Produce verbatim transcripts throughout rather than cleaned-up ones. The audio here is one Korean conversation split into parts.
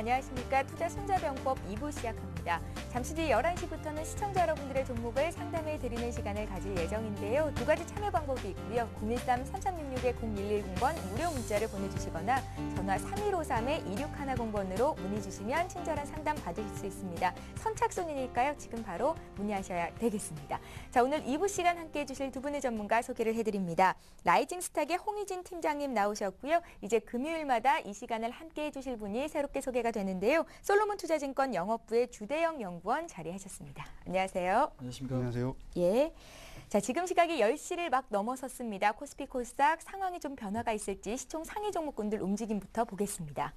안녕하십니까. 투자손자병법 이 부 시작합니다. 잠시 뒤 열한 시부터는 시청자 여러분들의 종목을 상담해 드리는 시간을 가질 예정인데요. 두 가지 참여 방법이 있고요. 공일삼 삼삼육육 공일일공 번 무료 문자를 보내주시거나 전화 삼일오삼 이육일공 번으로 문의 주시면 친절한 상담 받으실 수 있습니다. 선착순이니까요. 지금 바로 문의하셔야 되겠습니다. 자, 오늘 이 부 시간 함께해 주실 두 분의 전문가 소개를 해드립니다. 라이징 스탁의 홍희진 팀장님 나오셨고요. 이제 금요일마다 이 시간을 함께해 주실 분이 새롭게 소개가 되는데요. 솔로몬 투자증권 영업부의 주대영 연구원 자리하셨습니다. 안녕하세요. 안녕하십니까. 안녕하세요. 예. 자, 지금 시각이 열 시를 막 넘어섰습니다. 코스피 코스닥 상황이 좀 변화가 있을지 시총 상위 종목군들 움직임부터 보겠습니다.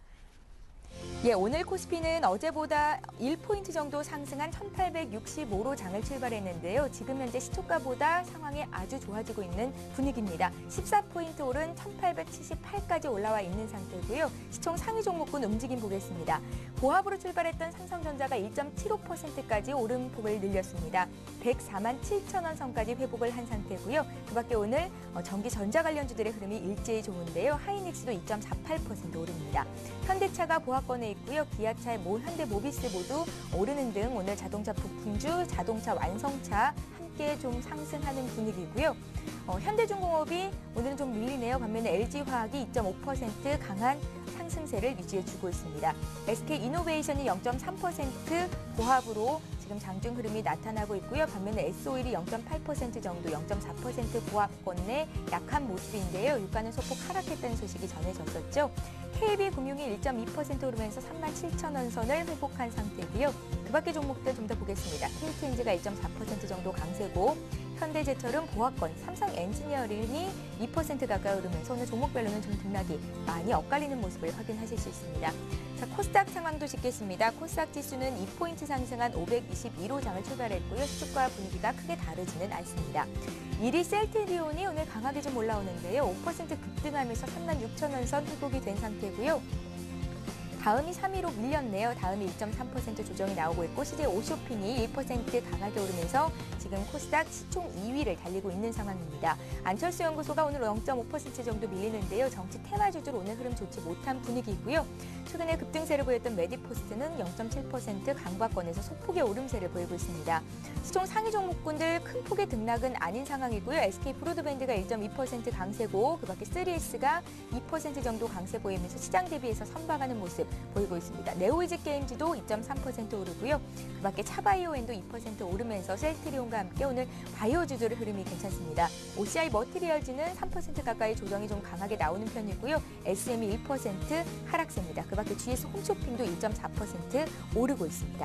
예, 오늘 코스피는 어제보다 일 포인트 정도 상승한 천팔백육십오로 장을 출발했는데요. 지금 현재 시초가보다 상황이 아주 좋아지고 있는 분위기입니다. 십사 포인트 오른 천팔백칠십팔까지 올라와 있는 상태고요. 시총 상위 종목군 움직임 보겠습니다. 고압으로 출발했던 삼성전자가 일 점 칠오 퍼센트까지 오름폭을 늘렸습니다. 백사만 칠천 원 선까지 회복을 한 상태고요. 그 밖에 오늘 전기 전자 관련주들의 흐름이 일제히 좋은데요. 하이닉스도 이 점 사팔 퍼센트 오릅니다. 현대차가 보합권에 있고요. 기아차, 모, 현대 모비스 모두 오르는 등 오늘 자동차 부품주, 자동차 완성차 함께 좀 상승하는 분위기고요. 어, 현대중공업이 오늘은 좀 밀리네요. 반면에 엘지화학이 이 점 오 퍼센트 강한 상승세를 유지해주고 있습니다. 에스케이이노베이션이 영 점 삼 퍼센트 보합으로 지금 장중 흐름이 나타나고 있고요. 반면에 에스오일이 영 점 팔 퍼센트 정도, 영 점 사 퍼센트 보합권 내 약한 모습인데요. 유가는 소폭 하락했다는 소식이 전해졌었죠. 케이비금융이 일 점 이 퍼센트 오르면서 삼만 칠천 원 선을 회복한 상태고요. 그 밖의 종목들 좀 더 보겠습니다. 케이티엔지가 일 점 사 퍼센트 정도 강세고 현대제철은 보합권, 삼성엔지니어링이 이 퍼센트 가까이 오르면서 오늘 종목별로는 좀 등락이 많이 엇갈리는 모습을 확인하실 수 있습니다. 자, 코스닥 상황도 짚겠습니다. 코스닥 지수는 이 포인트 상승한 오백이십이로 장을 출발했고요. 시초가 분위기가 크게 다르지는 않습니다. 일 위 셀트리온이 오늘 강하게 좀 올라오는데요. 오 퍼센트 급등하면서 삼만 육천 원 선 회복이 된 상태고요. 다음이 삼 위로 밀렸네요. 다음이 일 점 삼 퍼센트 조정이 나오고 있고 씨제이 오쇼핑이 일 퍼센트 강하게 오르면서 지금 코스닥 시총 이 위를 달리고 있는 상황입니다. 안철수 연구소가 오늘 영 점 오 퍼센트 정도 밀리는데요. 정치 테마주들 오늘 흐름 좋지 못한 분위기고요. 최근에 급등세를 보였던 메디포스트는 영 점 칠 퍼센트 강박권에서 소폭의 오름세를 보이고 있습니다. 시총 상위 종목군들 큰 폭의 등락은 아닌 상황이고요. 에스케이 브로드밴드가 일 점 이 퍼센트 강세고 그 밖에 쓰리에스가 이 퍼센트 정도 강세 보이면서 시장 대비해서 선방하는 모습 보이고 있습니다. 네오이즈 게임즈도 이 점 삼 퍼센트 오르고요. 그 밖에 차바이오엔도 이 퍼센트 오르면서 셀트리온과 함께 오늘 바이오주들의 흐름이 괜찮습니다. 오씨아이 머티리얼즈는 삼 퍼센트 가까이 조정이 좀 강하게 나오는 편이고요. 에스엠이 일 퍼센트 하락세입니다. 그 밖에 지에스 홈쇼핑도 일 점 사 퍼센트 오르고 있습니다.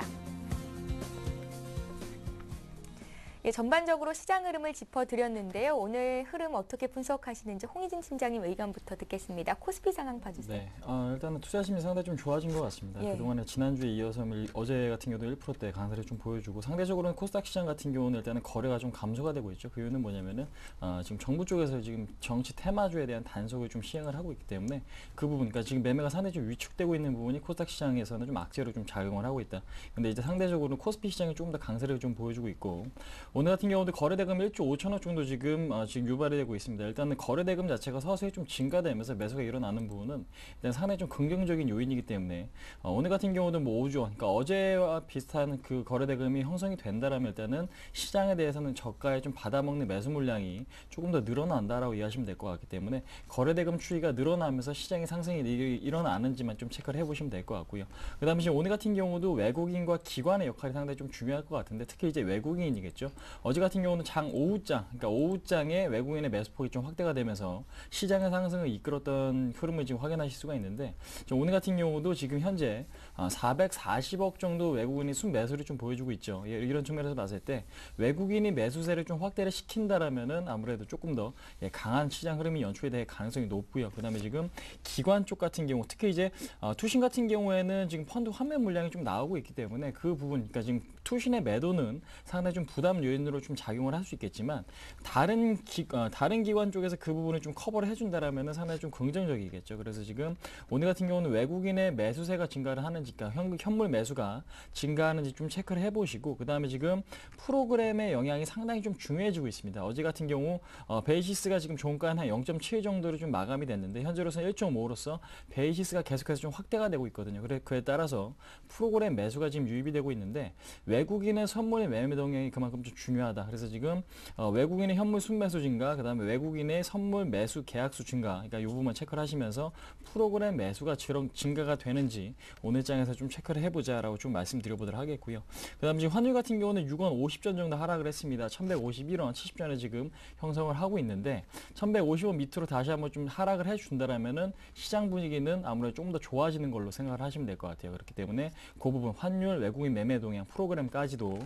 예, 전반적으로 시장 흐름을 짚어드렸는데요. 오늘 흐름 어떻게 분석하시는지 홍희진 팀장님 의견부터 듣겠습니다. 코스피 상황 봐주세요. 네, 어, 일단은 투자심이 상당히 좀 좋아진 것 같습니다. 예. 그동안에 지난주에 이어서 어제 같은 경우도 일 퍼센트대 강세를 좀 보여주고 상대적으로는 코스닥 시장 같은 경우는 일단은 거래가 좀 감소가 되고 있죠. 그 이유는 뭐냐면은 어, 지금 정부 쪽에서 지금 정치 테마주에 대한 단속을 좀 시행을 하고 있기 때문에 그 부분, 그러니까 지금 매매가 상당히 좀 위축되고 있는 부분이 코스닥 시장에서는 좀 악재로 좀 작용을 하고 있다. 근데 이제 상대적으로 코스피 시장이 조금 더 강세를 좀 보여주고 있고 오늘 같은 경우도 거래대금 일조 오천억 정도 지금 어, 지금 유발이 되고 있습니다. 일단은 거래대금 자체가 서서히 좀 증가되면서 매수가 일어나는 부분은 일단 상당히 좀 긍정적인 요인이기 때문에 어, 오늘 같은 경우는 뭐 오조 원, 그러니까 어제와 비슷한 그 거래대금이 형성이 된다라면 일단은 시장에 대해서는 저가에 좀 받아먹는 매수 물량이 조금 더 늘어난다라고 이해하시면 될 것 같기 때문에 거래대금 추이가 늘어나면서 시장의 상승이 일어나는지만 좀 체크를 해보시면 될 것 같고요. 그 다음에 지금 오늘 같은 경우도 외국인과 기관의 역할이 상당히 좀 중요할 것 같은데 특히 이제 외국인이겠죠. 어제 같은 경우는 장 오후장, 그러니까 오후장에 외국인의 매수폭이 좀 확대가 되면서 시장의 상승을 이끌었던 흐름을 지금 확인하실 수가 있는데 오늘 같은 경우도 지금 현재 사백사십억 정도 외국인이 순매수를 좀 보여주고 있죠. 이런 측면에서 봤을 때 외국인이 매수세를 좀 확대를 시킨다라면은 아무래도 조금 더 강한 시장 흐름이 연출이 될 가능성이 높고요. 그다음에 지금 기관 쪽 같은 경우 특히 이제 투신 같은 경우에는 지금 펀드 환매 물량이 좀 나오고 있기 때문에 그 부분, 그러니까 지금 투신의 매도는 상당히 좀 부담 요인으로 좀 작용을 할 수 있겠지만 다른 기, 어, 다른 기관 쪽에서 그 부분을 좀 커버를 해준다라면 상당히 좀 긍정적이겠죠. 그래서 지금 오늘 같은 경우는 외국인의 매수세가 증가를 하는지, 그러니까 현, 현물 매수가 증가하는지 좀 체크를 해보시고, 그 다음에 지금 프로그램의 영향이 상당히 좀 중요해지고 있습니다. 어제 같은 경우 어, 베이시스가 지금 종가는 한 영 점 칠 정도로 좀 마감이 됐는데 현재로서는 일 점 오로서 베이시스가 계속해서 좀 확대가 되고 있거든요. 그래 그에 따라서 프로그램 매수가 지금 유입이 되고 있는데 외국인의 선물의 매매 동향이 그만큼 좀 중요하다. 그래서 지금 어, 외국인의 현물 순매수 증가, 그다음에 외국인의 선물 매수 계약수 증가, 그러니까 이 부분 체크를 하시면서 프로그램 매수가 증가가 되는지 오늘 장에서 좀 체크를 해보자라고 좀 말씀드려보도록 하겠고요. 그다음에 지금 환율 같은 경우는 육 원 오십 전 정도 하락을 했습니다. 천백오십일 원 칠십 전에 지금 형성을 하고 있는데 천백오십 원 밑으로 다시 한번 좀 하락을 해준다라면은 시장 분위기는 아무래도 조금 더 좋아지는 걸로 생각을 하시면 될 것 같아요. 그렇기 때문에 그 부분 환율, 외국인 매매 동향, 프로그램까지도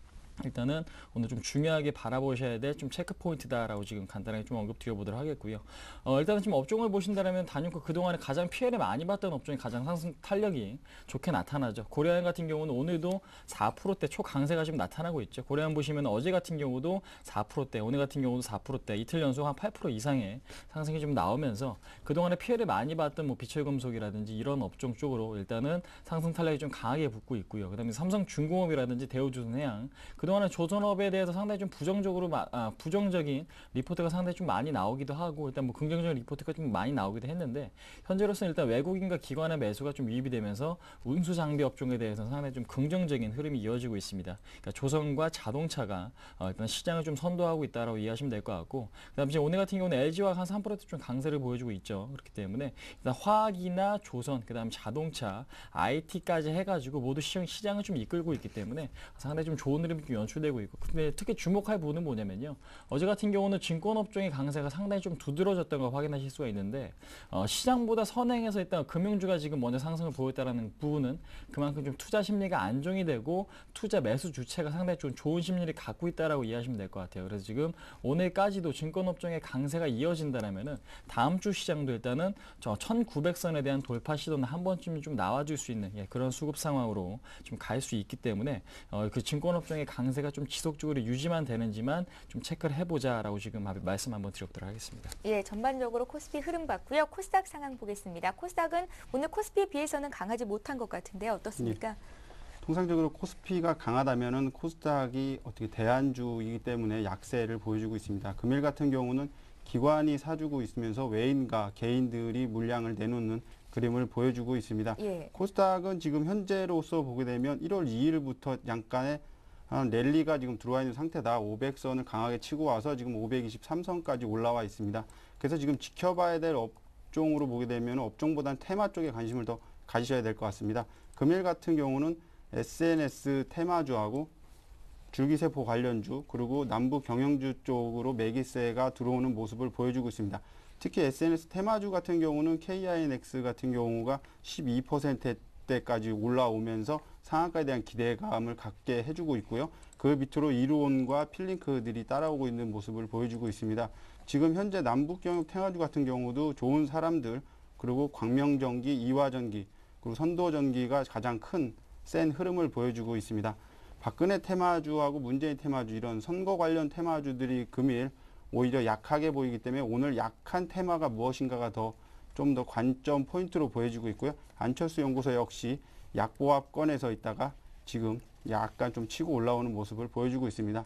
일단은 오늘 좀 중요하게 바라보셔야 될 좀 체크 포인트다라고 지금 간단하게 좀 언급 드려보도록 하겠고요. 어, 일단은 지금 업종을 보신다면 단연코 그동안에 가장 피해를 많이 봤던 업종이 가장 상승 탄력이 좋게 나타나죠. 고려안 같은 경우는 오늘도 사 퍼센트대 초강세가 지금 나타나고 있죠. 고려안 보시면 어제 같은 경우도 사 퍼센트대, 오늘 같은 경우도 사 퍼센트대, 이틀 연속 한 팔 퍼센트 이상의 상승이 좀 나오면서 그동안에 피해를 많이 봤던 뭐 비철금속이라든지 이런 업종 쪽으로 일단은 상승 탄력이 좀 강하게 붙고 있고요. 그다음에 삼성중공업이라든지 대우조선해양, 그동안에 조선업에 대해서 상당히 좀 부정적으로 아, 부정적인 리포트가 상당히 좀 많이 나오기도 하고 일단 뭐 긍정적인 리포트가 좀 많이 나오기도 했는데 현재로서는 일단 외국인과 기관의 매수가 좀 유입이 되면서 운수 장비 업종에 대해서는 상당히 좀 긍정적인 흐름이 이어지고 있습니다. 그러니까 조선과 자동차가 어, 일단 시장을 좀 선도하고 있다라고 이해하시면 될 것 같고, 그다음에 지금 오늘 같은 경우는 엘지와 한 삼 퍼센트 좀 강세를 보여주고 있죠. 그렇기 때문에 일단 화학이나 조선, 그다음 자동차, 아이티까지 해가지고 모두 시장, 시장을 좀 이끌고 있기 때문에 상당히 좀 좋은 흐름이 연출되고 있고, 근데 특히 주목할 부분은 뭐냐면요, 어제 같은 경우는 증권업종의 강세가 상당히 좀 두드러졌던 걸 확인하실 수가 있는데 어, 시장보다 선행해서 일단 금융주가 지금 먼저 상승을 보였다는 부분은 그만큼 좀 투자 심리가 안정이 되고 투자 매수 주체가 상당히 좀 좋은 심리를 갖고 있다라고 이해하시면 될 것 같아요. 그래서 지금 오늘까지도 증권업종의 강세가 이어진다면은 다음 주 시장도 일단은 저 천구백 선에 대한 돌파 시도는 한 번쯤 좀 나와줄 수 있는 예, 그런 수급 상황으로 좀 갈 수 있기 때문에 어, 그 증권업종의 강세가 좀 지속적으로 유지만 되는지만 좀 체크를 해보자라고 지금 말씀 한번 드려보도록 하겠습니다. 예, 전반적으로 코스피 흐름 봤고요. 코스닥 상황 보겠습니다. 코스닥은 오늘 코스피에 비해서는 강하지 못한 것 같은데요. 어떻습니까? 네. 통상적으로 코스피가 강하다면은 코스닥이 어떻게 대안주이기 때문에 약세를 보여주고 있습니다. 금일 같은 경우는 기관이 사주고 있으면서 외인과 개인들이 물량을 내놓는 그림을 보여주고 있습니다. 예. 코스닥은 지금 현재로서 보게 되면 일월 이일부터 약간의 한 랠리가 지금 들어와 있는 상태다. 오백 선을 강하게 치고 와서 지금 오백이십삼 선까지 올라와 있습니다. 그래서 지금 지켜봐야 될 업종으로 보게 되면 업종보다는 테마 쪽에 관심을 더 가지셔야 될 것 같습니다. 금일 같은 경우는 에스엔에스 테마주하고 줄기세포 관련주, 그리고 남부 경영주 쪽으로 매기세가 들어오는 모습을 보여주고 있습니다. 특히 에스엔에스 테마주 같은 경우는 케이아이엔엑스 같은 경우가 십이 퍼센트대까지 올라오면서 상한가에 대한 기대감을 갖게 해주고 있고요. 그 밑으로 이루온과 필링크들이 따라오고 있는 모습을 보여주고 있습니다. 지금 현재 남북경협 테마주 같은 경우도 좋은 사람들, 그리고 광명전기, 이화전기, 그리고 선도전기가 가장 큰 센 흐름을 보여주고 있습니다. 박근혜 테마주하고 문재인 테마주, 이런 선거 관련 테마주들이 금일 오히려 약하게 보이기 때문에 오늘 약한 테마가 무엇인가가 더 좀 더 관점 포인트로 보여지고 있고요. 안철수 연구소 역시 약보합 꺼내서 있다가 지금 약간 좀 치고 올라오는 모습을 보여주고 있습니다.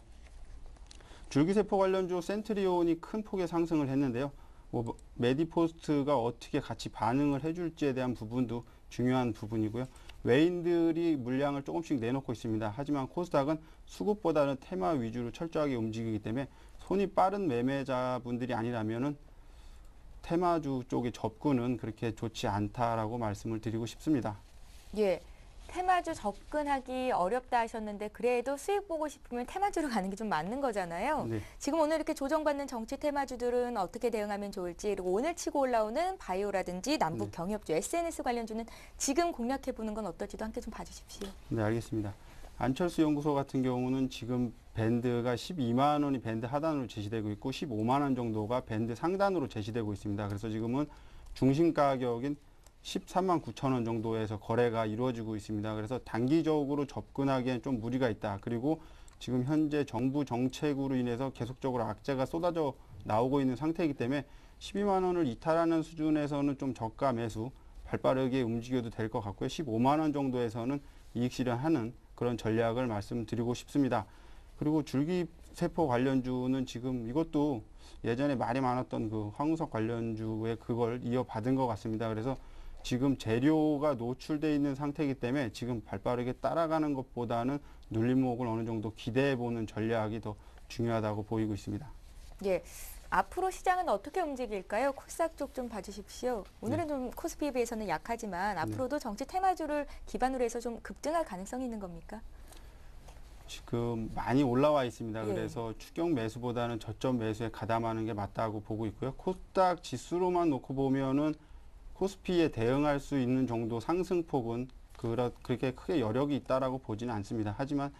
줄기세포 관련주 센트리온이 큰 폭의 상승을 했는데요. 뭐 메디포스트가 어떻게 같이 반응을 해줄지에 대한 부분도 중요한 부분이고요. 외인들이 물량을 조금씩 내놓고 있습니다. 하지만 코스닥은 수급보다는 테마 위주로 철저하게 움직이기 때문에 손이 빠른 매매자분들이 아니라면은 테마주 쪽의 접근은 그렇게 좋지 않다라고 말씀을 드리고 싶습니다. 예. 테마주 접근하기 어렵다 하셨는데 그래도 수익 보고 싶으면 테마주로 가는 게 좀 맞는 거잖아요. 네. 지금 오늘 이렇게 조정받는 정치 테마주들은 어떻게 대응하면 좋을지, 그리고 오늘 치고 올라오는 바이오라든지 남북 경협주, 에스엔에스 관련주는 지금 공략해보는 건 어떨지도 함께 좀 봐주십시오. 네, 알겠습니다. 안철수 연구소 같은 경우는 지금 밴드가 십이만 원이 밴드 하단으로 제시되고 있고 십오만 원 정도가 밴드 상단으로 제시되고 있습니다. 그래서 지금은 중심 가격인 십삼만 구천 원 정도에서 거래가 이루어지고 있습니다. 그래서 단기적으로 접근하기엔 좀 무리가 있다. 그리고 지금 현재 정부 정책으로 인해서 계속적으로 악재가 쏟아져 나오고 있는 상태이기 때문에 십이만 원을 이탈하는 수준에서는 좀 저가 매수, 발빠르게 움직여도 될 것 같고요. 십오만 원 정도에서는 이익 실현하는 그런 전략을 말씀드리고 싶습니다. 그리고 줄기세포 관련주는 지금 이것도 예전에 말이 많았던 그 황우석 관련주에 그걸 이어받은 것 같습니다. 그래서 지금 재료가 노출되어 있는 상태이기 때문에 지금 발빠르게 따라가는 것보다는 눌림목을 어느 정도 기대해 보는 전략이 더 중요하다고 보이고 있습니다. 예. 앞으로 시장은 어떻게 움직일까요? 코스닥 쪽 좀 봐주십시오. 오늘은 네. 좀 코스피에 비해서는 약하지만 앞으로도 정치 테마주를 기반으로 해서 좀 급등할 가능성이 있는 겁니까? 지금 많이 올라와 있습니다. 예. 그래서 추격 매수보다는 저점 매수에 가담하는 게 맞다고 보고 있고요. 코스닥 지수로만 놓고 보면은 코스피에 대응할 수 있는 정도 상승폭은 그렇, 그렇게 크게 여력이 있다라고 보지는 않습니다. 하지만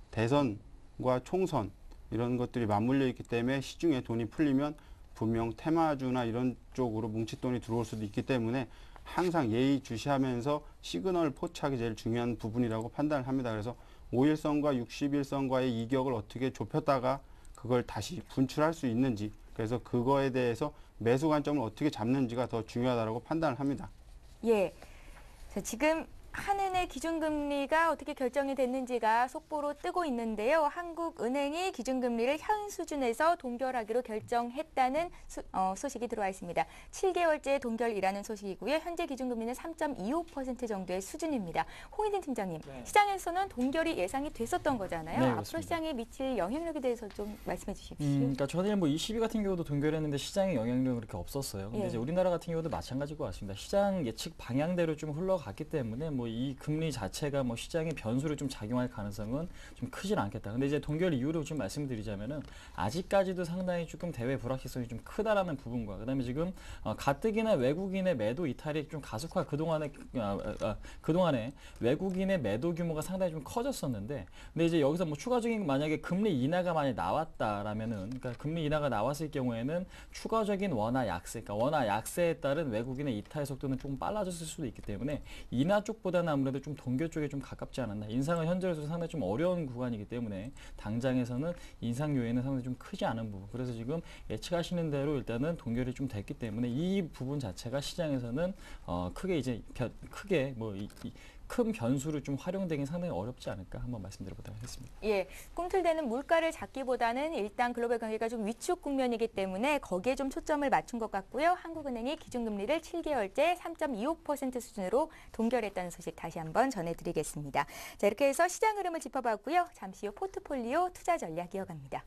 대선과 총선 이런 것들이 맞물려 있기 때문에 시중에 돈이 풀리면 분명 테마주나 이런 쪽으로 뭉칫돈이 들어올 수도 있기 때문에 항상 예의 주시하면서 시그널 포착이 제일 중요한 부분이라고 판단을 합니다. 그래서 오 일선과 육십 일선과의 이격을 어떻게 좁혔다가 그걸 다시 분출할 수 있는지, 그래서 그거에 대해서 매수 관점을 어떻게 잡는지가 더 중요하다고 판단을 합니다. 예. 자, 지금 한은의 기준금리가 어떻게 결정이 됐는지가 속보로 뜨고 있는데요. 한국은행이 기준금리를 현 수준에서 동결하기로 결정했다는 수, 어, 소식이 들어와 있습니다. 칠 개월째 동결이라는 소식이고요. 현재 기준금리는 삼 점 이오 퍼센트 정도의 수준입니다. 홍희진 팀장님, 네. 시장에서는 동결이 예상이 됐었던 거잖아요. 네, 앞으로 그렇습니다. 시장에 미칠 영향력에 대해서 좀 말씀해 주십시오. 음, 그러니까 전에 뭐 이십이 같은 경우도 동결했는데 시장에 영향력이 그렇게 없었어요. 근데 예. 이제 우리나라 같은 경우도 마찬가지일 것 같습니다. 시장 예측 방향대로 좀 흘러갔기 때문에 뭐 이 금리 자체가 뭐 시장의 변수로 좀 작용할 가능성은 좀 크진 않겠다. 근데 이제 동결 이유로 좀 말씀드리자면은 아직까지도 상당히 조금 대외 불확실성이 좀 크다라는 부분과 그다음에 지금 어, 가뜩이나 외국인의 매도 이탈이 좀 가속화 그동안에 아, 아, 그동안에 외국인의 매도 규모가 상당히 좀 커졌었는데 근데 이제 여기서 뭐 추가적인 만약에 금리 인하가 만약 나왔다라면은 그러니까 금리 인하가 나왔을 경우에는 추가적인 원화 약세, 그러니까 원화 약세에 따른 외국인의 이탈 속도는 조금 빨라졌을 수도 있기 때문에 인하 쪽보다는 아무래도 좀 동결 쪽에 좀 가깝지 않았나. 인상은 현재로서 상당히 좀 어려운 구간이기 때문에 당장에서는 인상 요인은 상당히 좀 크지 않은 부분. 그래서 지금 예측하시는 대로 일단은 동결이 좀 됐기 때문에 이 부분 자체가 시장에서는 어 크게 이제 변, 크게 뭐 이, 이, 큰 변수로 좀 활용되긴 상당히 어렵지 않을까 한번 말씀드려보도록 하겠습니다. 예, 꿈틀대는 물가를 잡기보다는 일단 글로벌 경기가 좀 위축 국면이기 때문에 거기에 좀 초점을 맞춘 것 같고요. 한국은행이 기준금리를 칠 개월째 삼 점 이오 퍼센트 수준으로 동결했다는 소식 다시 한번 전해드리겠습니다. 자, 이렇게 해서 시장 흐름을 짚어봤고요. 잠시 후 포트폴리오 투자 전략 이어갑니다.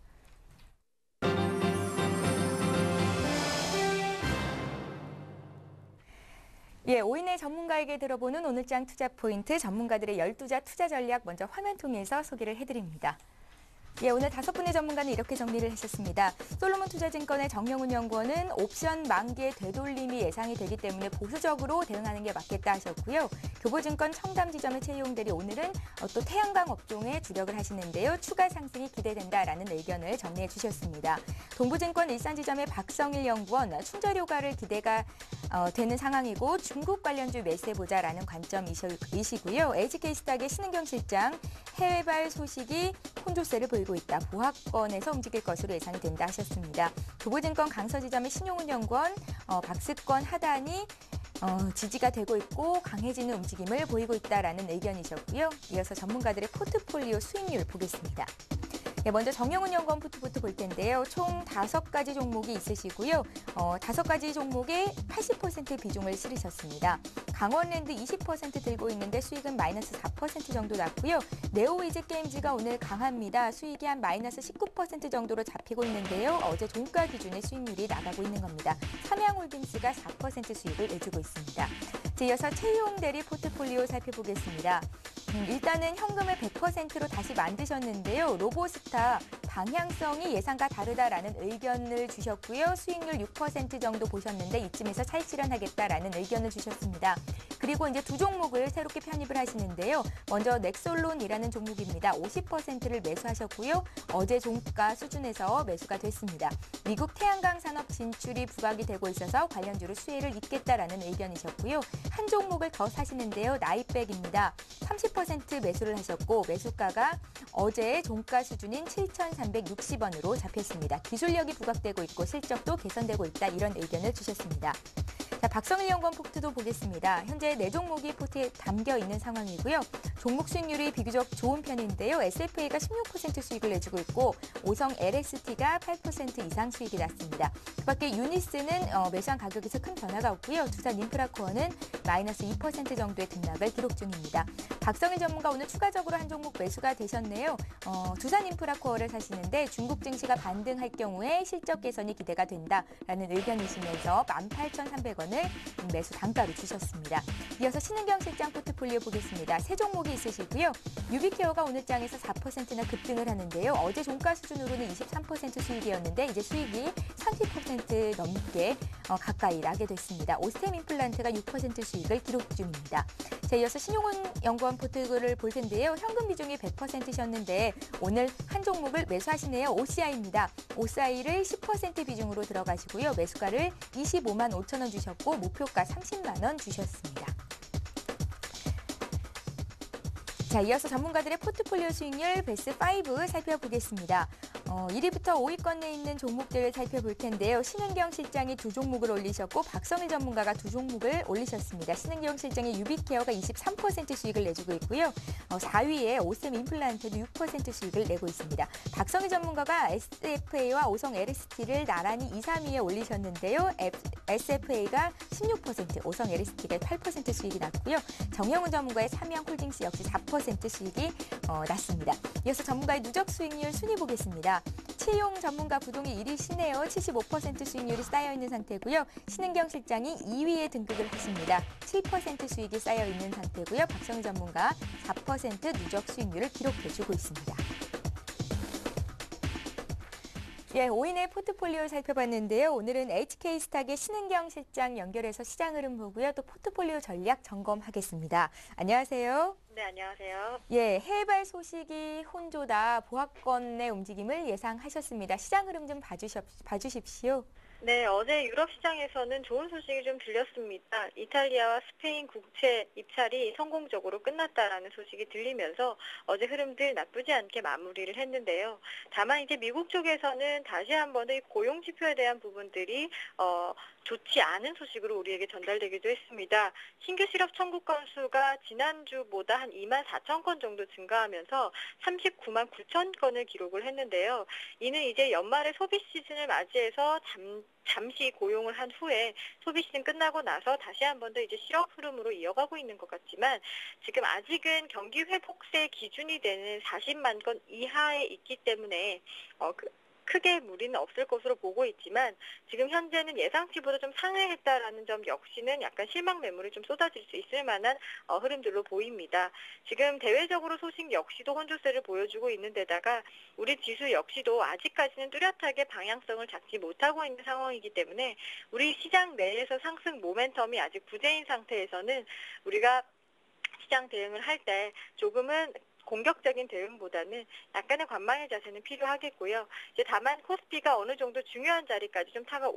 예, 오인의 전문가에게 들어보는 오늘장 투자 포인트, 전문가들의 열두 자 투자 전략 먼저 화면 통해서 소개를 해드립니다. 예, 오늘 다섯 분의 전문가는 이렇게 정리를 하셨습니다. 솔로몬 투자증권의 정영훈 연구원은 옵션 만기의 되돌림이 예상이 되기 때문에 보수적으로 대응하는 게 맞겠다 하셨고요. 교보증권 청담지점의 최희용 대리 오늘은 또 태양광 업종에 주력을 하시는데요. 추가 상승이 기대된다라는 의견을 정리해 주셨습니다. 동부증권 일산지점의 박성일 연구원 충전 효과를 기대가 어, 되는 상황이고 중국 관련주 매수해보자라는 관점이시고요. 에이치케이스탁의 신은경 실장 해외발 소식이 혼조세를 보이고 있다. 보합권에서 움직일 것으로 예상이 된다 하셨습니다. 교보증권 강서지점의 신용훈 연구원 어, 박스권 하단이 어, 지지가 되고 있고 강해지는 움직임을 보이고 있다라는 의견이셨고요. 이어서 전문가들의 포트폴리오 수익률 보겠습니다. 네, 먼저 정영훈 연구원 포트부터 볼 텐데요. 총 다섯 가지 종목이 있으시고요. 어, 다섯 가지 종목에 팔십 퍼센트 비중을 실으셨습니다. 강원랜드 이십 퍼센트 들고 있는데 수익은 마이너스 사 퍼센트 정도 났고요. 네오이즈게임즈가 오늘 강합니다. 수익이 한 마이너스 십구 퍼센트 정도로 잡히고 있는데요. 어제 종가 기준의 수익률이 나가고 있는 겁니다. 삼양홀딩스가 사 퍼센트 수익을 내주고 있습니다. 자, 이어서 최희용 대리 포트폴리오 살펴보겠습니다. 음, 일단은 현금을 백 퍼센트로 다시 만드셨는데요. 로보스타 방향성이 예상과 다르다라는 의견을 주셨고요. 수익률 육 퍼센트 정도 보셨는데 이쯤에서 차익 실현하겠다라는 의견을 주셨습니다. 그리고 이제 두 종목을 새롭게 편입을 하시는데요. 먼저 넥솔론이라는 종목입니다. 오십 퍼센트를 매수하셨고요. 어제 종가 수준에서 매수가 됐습니다. 미국 태양광 산업 진출이 부각이 되고 있어서 관련주로 수혜를 입겠다라는 의견이셨고요. 한 종목을 더 사시는데요. 나이백입니다. 삼십 퍼센트 매수를 하셨고 매수가가 어제의 종가 수준인 칠천삼백육십 원으로 잡혔습니다. 기술력이 부각되고 있고 실적도 개선되고 있다 이런 의견을 주셨습니다. 자, 박성일 연구원 포트도 보겠습니다. 현재 네 종목이 포트에 담겨 있는 상황이고요. 종목 수익률이 비교적 좋은 편인데요. 에스에프에이가 십육 퍼센트 수익을 내주고 있고 오성 엘에스티가 팔 퍼센트 이상 수익이 났습니다. 그밖에 유니스는 어, 매수한 가격에서 큰 변화가 없고요. 두산 인프라코어는 마이너스 이 퍼센트 정도의 등락을 기록 중입니다. 박성일 전문가 오늘 추가적으로 한 종목 매수가 되셨네요. 어, 두산 인프라코어를 사시는데 중국 증시가 반등할 경우에 실적 개선이 기대가 된다라는 의견이시면서 만 팔천삼백 원을 매수 단가로 주셨습니다. 이어서 신은경 실장 포트폴리오 보겠습니다. 세 종목이 있으시고요. 유비케어가 오늘 장에서 사 퍼센트나 급등을 하는데요. 어제 종가 수준으로는 이십삼 퍼센트 수익이었는데 이제 수익이 삼십 퍼센트 넘게 어, 가까이 나게 됐습니다. 오스템 임플란트가 육 퍼센트 수익을 기록 중입니다. 자, 이어서 신용훈 연구원 포트를 볼 텐데요. 현금 비중이 백 퍼센트셨는데 오늘 한 종목을 매수하시네요. 오씨아이입니다. 오씨아이를 십 퍼센트 비중으로 들어가시고요. 매수가를 이십오만 오천 원 주셨고 목표가 삼십만 원 주셨습니다. 자, 이어서 전문가들의 포트폴리오 수익률 베스트 오 살펴보겠습니다. 어, 일 위부터 오 위권에 있는 종목들을 살펴볼 텐데요. 신은경 실장이 두 종목을 올리셨고 박성일 전문가가 두 종목을 올리셨습니다. 신은경 실장의 유비케어가 이십삼 퍼센트 수익을 내주고 있고요. 어, 사 위에 오셈 임플란트도 육 퍼센트 수익을 내고 있습니다. 박성일 전문가가 에스에프에이와 오성 엘에스티를 나란히 이, 삼 위에 올리셨는데요. 에스에프에이가 십육 퍼센트, 오성 엘에스티가 팔 퍼센트 수익이 났고요. 정영훈 전문가의 삼양홀딩스 역시 사 퍼센트 수익이 어, 났습니다. 이어서 전문가의 누적 수익률 순위 보겠습니다. 채용 전문가 부동이 일 위시네요. 칠십오 퍼센트 수익률이 쌓여있는 상태고요. 신은경 실장이 이 위에 등극을 했습니다. 칠 퍼센트 수익이 쌓여있는 상태고요. 박성일 전문가 사 퍼센트 누적 수익률을 기록해주고 있습니다. 예, 오 인의 포트폴리오 살펴봤는데요. 오늘은 에이치케이스탁의 신은경 실장 연결해서 시장 흐름 보고요. 또 포트폴리오 전략 점검하겠습니다. 안녕하세요. 네, 안녕하세요. 예, 해외발 소식이 혼조다 보합권의 움직임을 예상하셨습니다. 시장 흐름 좀 봐주십, 봐주십시오. 네, 어제 유럽 시장에서는 좋은 소식이 좀 들렸습니다. 이탈리아와 스페인 국채 입찰이 성공적으로 끝났다라는 소식이 들리면서 어제 흐름들 나쁘지 않게 마무리를 했는데요. 다만 이제 미국 쪽에서는 다시 한번 의 고용 지표에 대한 부분들이 어, 좋지 않은 소식으로 우리에게 전달되기도 했습니다. 신규 실업 청구 건수가 지난주보다 한 이만 사천 건 정도 증가하면서 삼십구만 구천 건을 기록을 했는데요. 이는 이제 연말의 소비 시즌을 맞이해서 잠 잠시 고용을 한 후에 소비 시즌 끝나고 나서 다시 한 번 더 이제 실업 흐름으로 이어가고 있는 것 같지만 지금 아직은 경기 회복세 기준이 되는 사십만 건 이하에 있기 때문에 어, 그, 크게 무리는 없을 것으로 보고 있지만 지금 현재는 예상치보다 좀 상회했다라는 점 역시는 약간 실망 매물이 좀 쏟아질 수 있을 만한 어, 흐름들로 보입니다. 지금 대외적으로 소식 역시도 혼조세를 보여주고 있는 데다가 우리 지수 역시도 아직까지는 뚜렷하게 방향성을 잡지 못하고 있는 상황이기 때문에 우리 시장 내에서 상승 모멘텀이 아직 부재인 상태에서는 우리가 시장 대응을 할 때 조금은 공격적인 대응보다는 약간의 관망의 자세는 필요하겠고요. 이제 다만 코스피가 어느 정도 중요한 자리까지 좀 타가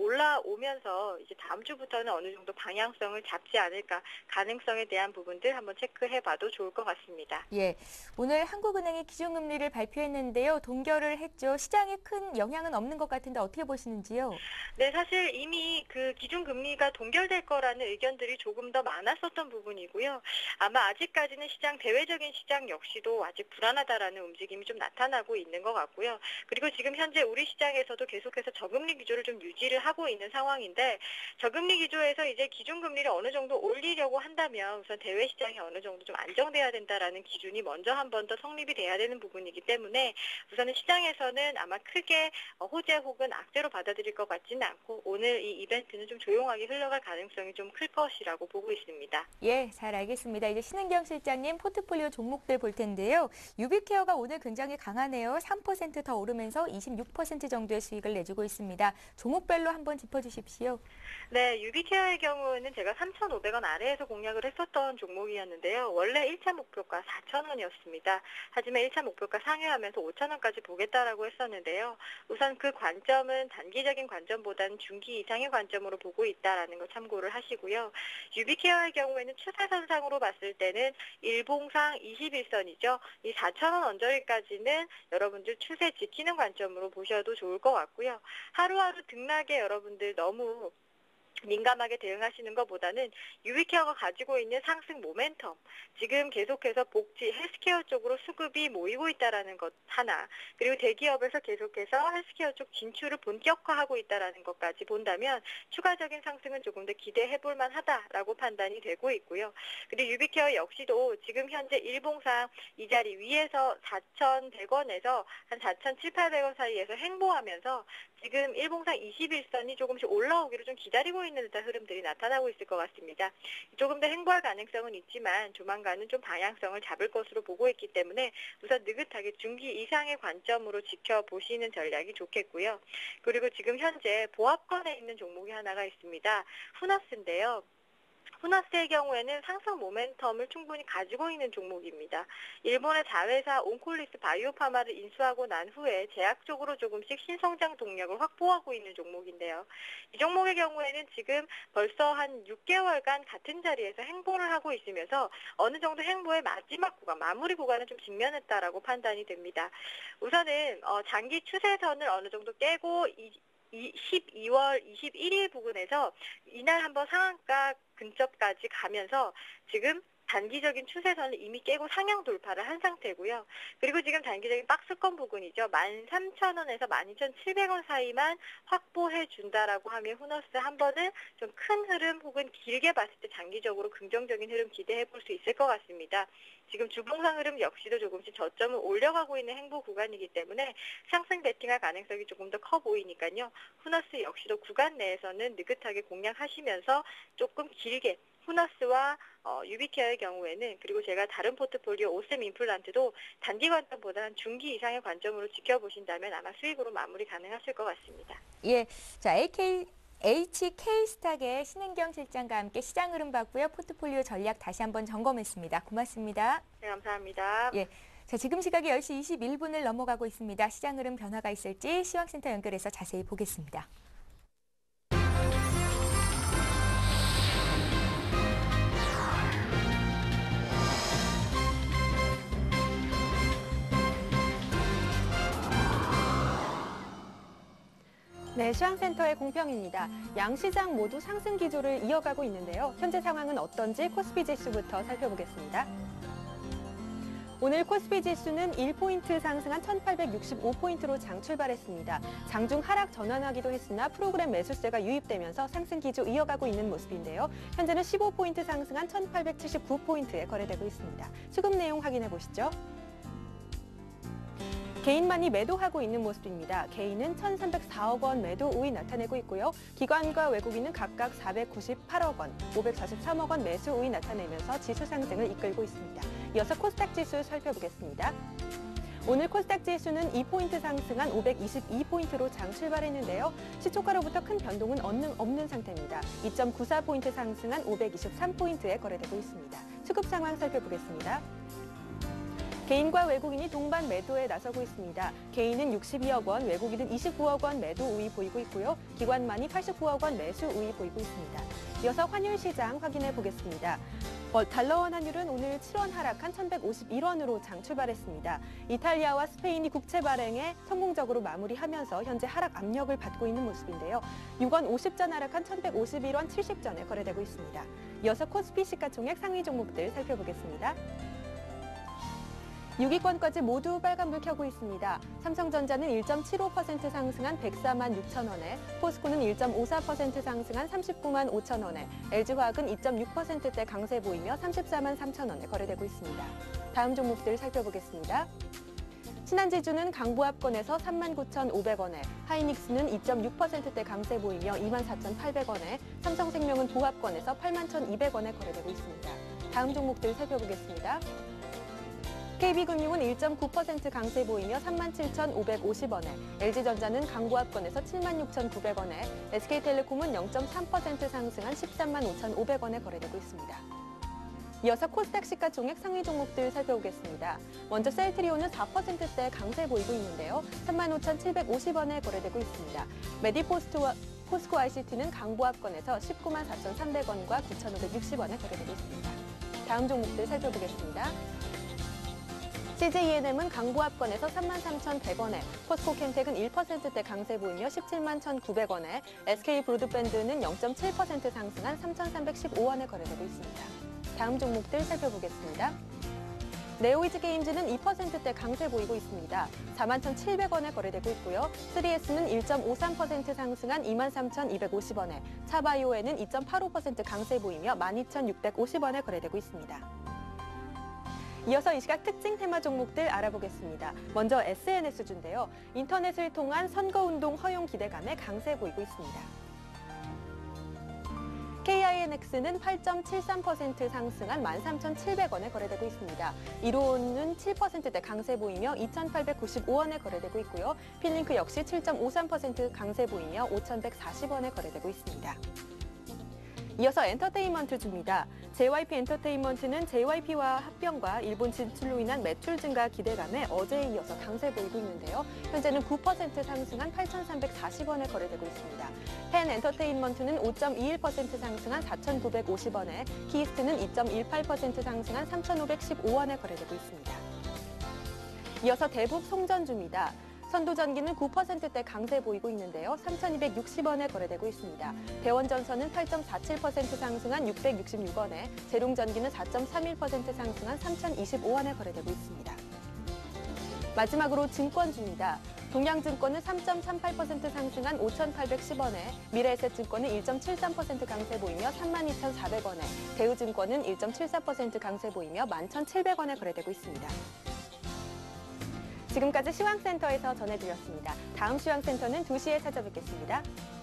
올라오면서 이제 다음 주부터는 어느 정도 방향성을 잡지 않을까 가능성에 대한 부분들 한번 체크해봐도 좋을 것 같습니다. 예, 오늘 한국은행이 기준금리를 발표했는데요. 동결을 했죠. 시장에 큰 영향은 없는 것 같은데 어떻게 보시는지요? 네, 사실 이미 그 기준금리가 동결될 거라는 의견들이 조금 더 많았었던 부분이고요. 아마 아직까지는 시장 대외적인 시장 역시도 아직 불안하다라는 움직임이 좀 나타나고 있는 것 같고요. 그리고 지금 현재 우리 시장에서도 계속해서 저금리 기조를 좀 유지를 하고 있는 상황인데 저금리 기조에서 이제 기준금리를 어느 정도 올리려고 한다면 우선 대외 시장이 어느 정도 좀 안정돼야 된다라는 기준이 먼저 한 번 더 성립이 돼야 되는 부분이기 때문에 우선은 시장에서는 아마 크게 호재 혹은 악재로 받아들일 것 같지는 않고 오늘 이 이벤트는 좀 조용하게 흘러갈 가능성이 좀 클 것이라고 보고 있습니다. 예, 잘 알겠습니다. 이제 신은경 실장님 포트폴리오 종목들 볼 텐데요. 있는데요. 유비케어가 오늘 굉장히 강하네요. 삼 퍼센트 더 오르면서 이십육 퍼센트 정도의 수익을 내주고 있습니다. 종목별로 한번 짚어주십시오. 네, 유비케어의 경우는 제가 삼천오백 원 아래에서 공략을 했었던 종목이었는데요. 원래 일 차 목표가 사천 원이었습니다. 하지만 일 차 목표가 상회하면서 오천 원까지 보겠다라고 했었는데요. 우선 그 관점은 단기적인 관점보다는 중기 이상의 관점으로 보고 있다라는 거 참고를 하시고요. 유비케어의 경우에는 추세선상으로 봤을 때는 일봉상 이십일 선이죠. 이 사천 원 언저리까지는 여러분들 추세 지키는 관점으로 보셔도 좋을 것 같고요. 하루하루 등락에 여러분들 너무 민감하게 대응하시는 것보다는 유비케어가 가지고 있는 상승 모멘텀, 지금 계속해서 복지, 헬스케어 쪽으로 수급이 모이고 있다는 것 하나, 그리고 대기업에서 계속해서 헬스케어 쪽 진출을 본격화하고 있다는 것까지 본다면 추가적인 상승은 조금 더 기대해볼 만하다라고 판단이 되고 있고요. 그리고 유비케어 역시도 지금 현재 일봉상 이 자리 위에서 사천백 원에서 한 사천칠백팔백 원 사이에서 행보하면서 지금 일봉상 이십일 선이 조금씩 올라오기를 좀 기다리고 있는 듯한 흐름들이 나타나고 있을 것 같습니다. 조금 더 행보할 가능성은 있지만 조만간은 좀 방향성을 잡을 것으로 보고 있기 때문에 우선 느긋하게 중기 이상의 관점으로 지켜보시는 전략이 좋겠고요. 그리고 지금 현재 보합권에 있는 종목이 하나가 있습니다. 후너스인데요. 후너스의 경우에는 상승 모멘텀을 충분히 가지고 있는 종목입니다. 일본의 자회사 온콜리스 바이오파마를 인수하고 난 후에 제약적으로 조금씩 신성장 동력을 확보하고 있는 종목인데요. 이 종목의 경우에는 지금 벌써 한 육 개월간 같은 자리에서 행보를 하고 있으면서 어느 정도 행보의 마지막 구간, 마무리 구간을 좀 직면했다라고 판단이 됩니다. 우선은 어, 장기 추세선을 어느 정도 깨고 이 십이월 이십일 일 부근에서 이날 한번 상한가 근접까지 가면서 지금 단기적인 추세선을 이미 깨고 상향 돌파를 한 상태고요. 그리고 지금 단기적인 박스권 부근이죠. 만 삼천 원에서 만 이천칠백 원 사이만 확보해 준다라고 하면 후너스 한 번은 좀 큰 흐름 혹은 길게 봤을 때 장기적으로 긍정적인 흐름 기대해 볼 수 있을 것 같습니다. 지금 주봉상 흐름 역시도 조금씩 저점을 올려가고 있는 행보 구간이기 때문에 상승 베팅할 가능성이 조금 더 커 보이니까요. 후너스 역시도 구간 내에서는 느긋하게 공략하시면서 조금 길게 후너스와 어, 유비케어의 경우에는 그리고 제가 다른 포트폴리오 오셈 임플란트도 단기 관점보다는 중기 이상의 관점으로 지켜보신다면 아마 수익으로 마무리 가능하실 것 같습니다. 예, 자 에이케이 에이치케이스탁의 신은경 실장과 함께 시장 흐름 봤고요. 포트폴리오 전략 다시 한번 점검했습니다. 고맙습니다. 네, 감사합니다. 예. 자, 지금 시각이 열 시 이십일 분을 넘어가고 있습니다. 시장 흐름 변화가 있을지 시황센터 연결해서 자세히 보겠습니다. 네, 시황센터의 공평입니다. 양시장 모두 상승 기조를 이어가고 있는데요. 현재 상황은 어떤지 코스피 지수부터 살펴보겠습니다. 오늘 코스피 지수는 일 포인트 상승한 천팔백육십오 포인트로 장 출발했습니다. 장중 하락 전환하기도 했으나 프로그램 매수세가 유입되면서 상승 기조 이어가고 있는 모습인데요. 현재는 십오 포인트 상승한 천팔백칠십구 포인트에 거래되고 있습니다. 수급 내용 확인해 보시죠. 개인만이 매도하고 있는 모습입니다. 개인은 천삼백사억 원 매도 우위 나타내고 있고요. 기관과 외국인은 각각 사백구십팔억 원, 오백사십삼억 원 매수 우위 나타내면서 지수 상승을 이끌고 있습니다. 이어서 코스닥 지수 살펴보겠습니다. 오늘 코스닥 지수는 이 포인트 상승한 오백이십이 포인트로 장 출발했는데요. 시초가로부터 큰 변동은 없는, 없는 상태입니다. 이 점 구사 포인트 상승한 오백이십삼 포인트에 거래되고 있습니다. 수급 상황 살펴보겠습니다. 개인과 외국인이 동반 매도에 나서고 있습니다. 개인은 육십이억 원, 외국인은 이십구억 원 매도 우위 보이고 있고요. 기관만이 팔십구억 원 매수 우위 보이고 있습니다. 이어서 환율 시장 확인해 보겠습니다. 달러원 환율은 오늘 칠 원 하락한 천백오십일 원으로 장 출발했습니다. 이탈리아와 스페인이 국채 발행에 성공적으로 마무리하면서 현재 하락 압력을 받고 있는 모습인데요. 육 원 오십 전 하락한 천백오십일 원 칠십 전에 거래되고 있습니다. 이어서 코스피 시가총액 상위 종목들 살펴보겠습니다. 육 위권까지 모두 빨간불 켜고 있습니다. 삼성전자는 일 점 칠오 퍼센트 상승한 백사만 육천 원에, 포스코는 일 점 오사 퍼센트 상승한 삼십구만 오천 원에, 엘지화학은 이 점 육 퍼센트대 강세 보이며 삼십사만 삼천 원에 거래되고 있습니다. 다음 종목들 살펴보겠습니다. 신한지주는 강보합권에서 삼만 구천오백 원에, 하이닉스는 이 점 육 퍼센트대 강세 보이며 이만 사천팔백 원에, 삼성생명은 보합권에서 팔만 천이백 원에 거래되고 있습니다. 다음 종목들 살펴보겠습니다. 케이비금융은 일 점 구 퍼센트 강세 보이며 삼만 칠천오백오십 원에, 엘지전자는 강보합권에서 칠만 육천구백 원에, 에스케이텔레콤은 영 점 삼 퍼센트 상승한 십삼만 오천오백 원에 거래되고 있습니다. 이어서 코스닥 시가총액 상위 종목들 살펴보겠습니다. 먼저 셀트리온은 사 퍼센트대 강세 보이고 있는데요. 삼만 오천칠백오십 원에 거래되고 있습니다. 메디포스트와 포스코 아이씨티는 강보합권에서 십구만 사천삼백 원과 구천오백육십 원에 거래되고 있습니다. 다음 종목들 살펴보겠습니다. 씨제이이엔엠은 강보합권에서 삼만 삼천백 원에, 포스코캠텍은 일 퍼센트대 강세 보이며 십칠만 천구백 원에, 에스케이브로드밴드는 영 점 칠 퍼센트 상승한 삼천삼백십오 원에 거래되고 있습니다. 다음 종목들 살펴보겠습니다. 네오이즈게임즈는 이 퍼센트대 강세 보이고 있습니다. 사만 천칠백 원에 거래되고 있고요. 쓰리에스는 일 점 오삼 퍼센트 상승한 이만 삼천이백오십 원에, 차바이오에는 이 점 팔오 퍼센트 강세 보이며 만 이천육백오십 원에 거래되고 있습니다. 이어서 이 시각 특징 테마 종목들 알아보겠습니다. 먼저 에스엔에스주인데요. 인터넷을 통한 선거운동 허용 기대감에 강세 보이고 있습니다. 케이아이엔엑스는 팔 점 칠삼 퍼센트 상승한 만 삼천칠백 원에 거래되고 있습니다. 이로는 칠 퍼센트대 강세 보이며 이천팔백구십오 원에 거래되고 있고요. 필링크 역시 칠 점 오삼 퍼센트 강세 보이며 오천백사십 원에 거래되고 있습니다. 이어서 엔터테인먼트주입니다. 제이와이피 엔터테인먼트는 제이와이피와 합병과 일본 진출로 인한 매출 증가 기대감에 어제에 이어서 강세 보이고 있는데요. 현재는 구 퍼센트 상승한 팔천삼백사십 원에 거래되고 있습니다. 펜 엔터테인먼트는 오 점 이일 퍼센트 상승한 사천구백오십 원에, 키스트는 이 점 일팔 퍼센트 상승한 삼천오백십오 원에 거래되고 있습니다. 이어서 대북 송전주입니다. 선도전기는 구 퍼센트대 강세 보이고 있는데요. 삼천이백육십 원에 거래되고 있습니다. 대원전선은 팔 점 사칠 퍼센트 상승한 육백육십육 원에, 제룡전기는 사 점 삼일 퍼센트 상승한 삼천이십오 원에 거래되고 있습니다. 마지막으로 증권주입니다. 동양증권은 삼 점 삼팔 퍼센트 상승한 오천팔백십 원에, 미래에셋증권은 일 점 칠삼 퍼센트 강세 보이며 삼만 이천사백 원에, 대우증권은 일 점 칠사 퍼센트 강세 보이며 만 천칠백 원에 거래되고 있습니다. 지금까지 시황센터에서 전해드렸습니다. 다음 시황센터는 두 시에 찾아뵙겠습니다.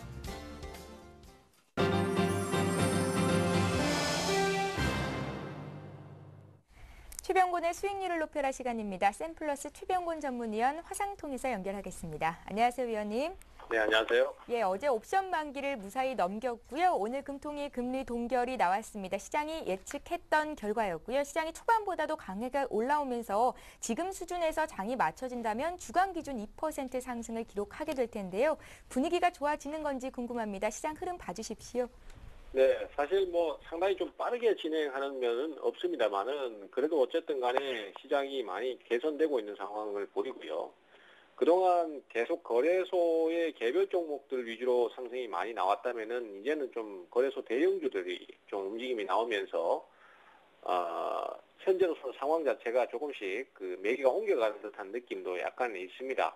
최병곤의 수익률을 높여라 시간입니다. 샘플러스 최병곤 전문위원 화상통해서 연결하겠습니다. 안녕하세요, 위원님. 네, 안녕하세요. 예, 어제 옵션 만기를 무사히 넘겼고요. 오늘 금통위 금리 동결이 나왔습니다. 시장이 예측했던 결과였고요. 시장이 초반보다도 강하게 올라오면서 지금 수준에서 장이 맞춰진다면 주간 기준 이 퍼센트 상승을 기록하게 될 텐데요. 분위기가 좋아지는 건지 궁금합니다. 시장 흐름 봐주십시오. 네, 사실 뭐 상당히 좀 빠르게 진행하는 면은 없습니다만은 그래도 어쨌든 간에 시장이 많이 개선되고 있는 상황을 보이고요. 그동안 계속 거래소의 개별 종목들 위주로 상승이 많이 나왔다면은 이제는 좀 거래소 대형주들이 좀 움직임이 나오면서 어, 현재로서는 상황 자체가 조금씩 그 매기가 옮겨가는 듯한 느낌도 약간 있습니다.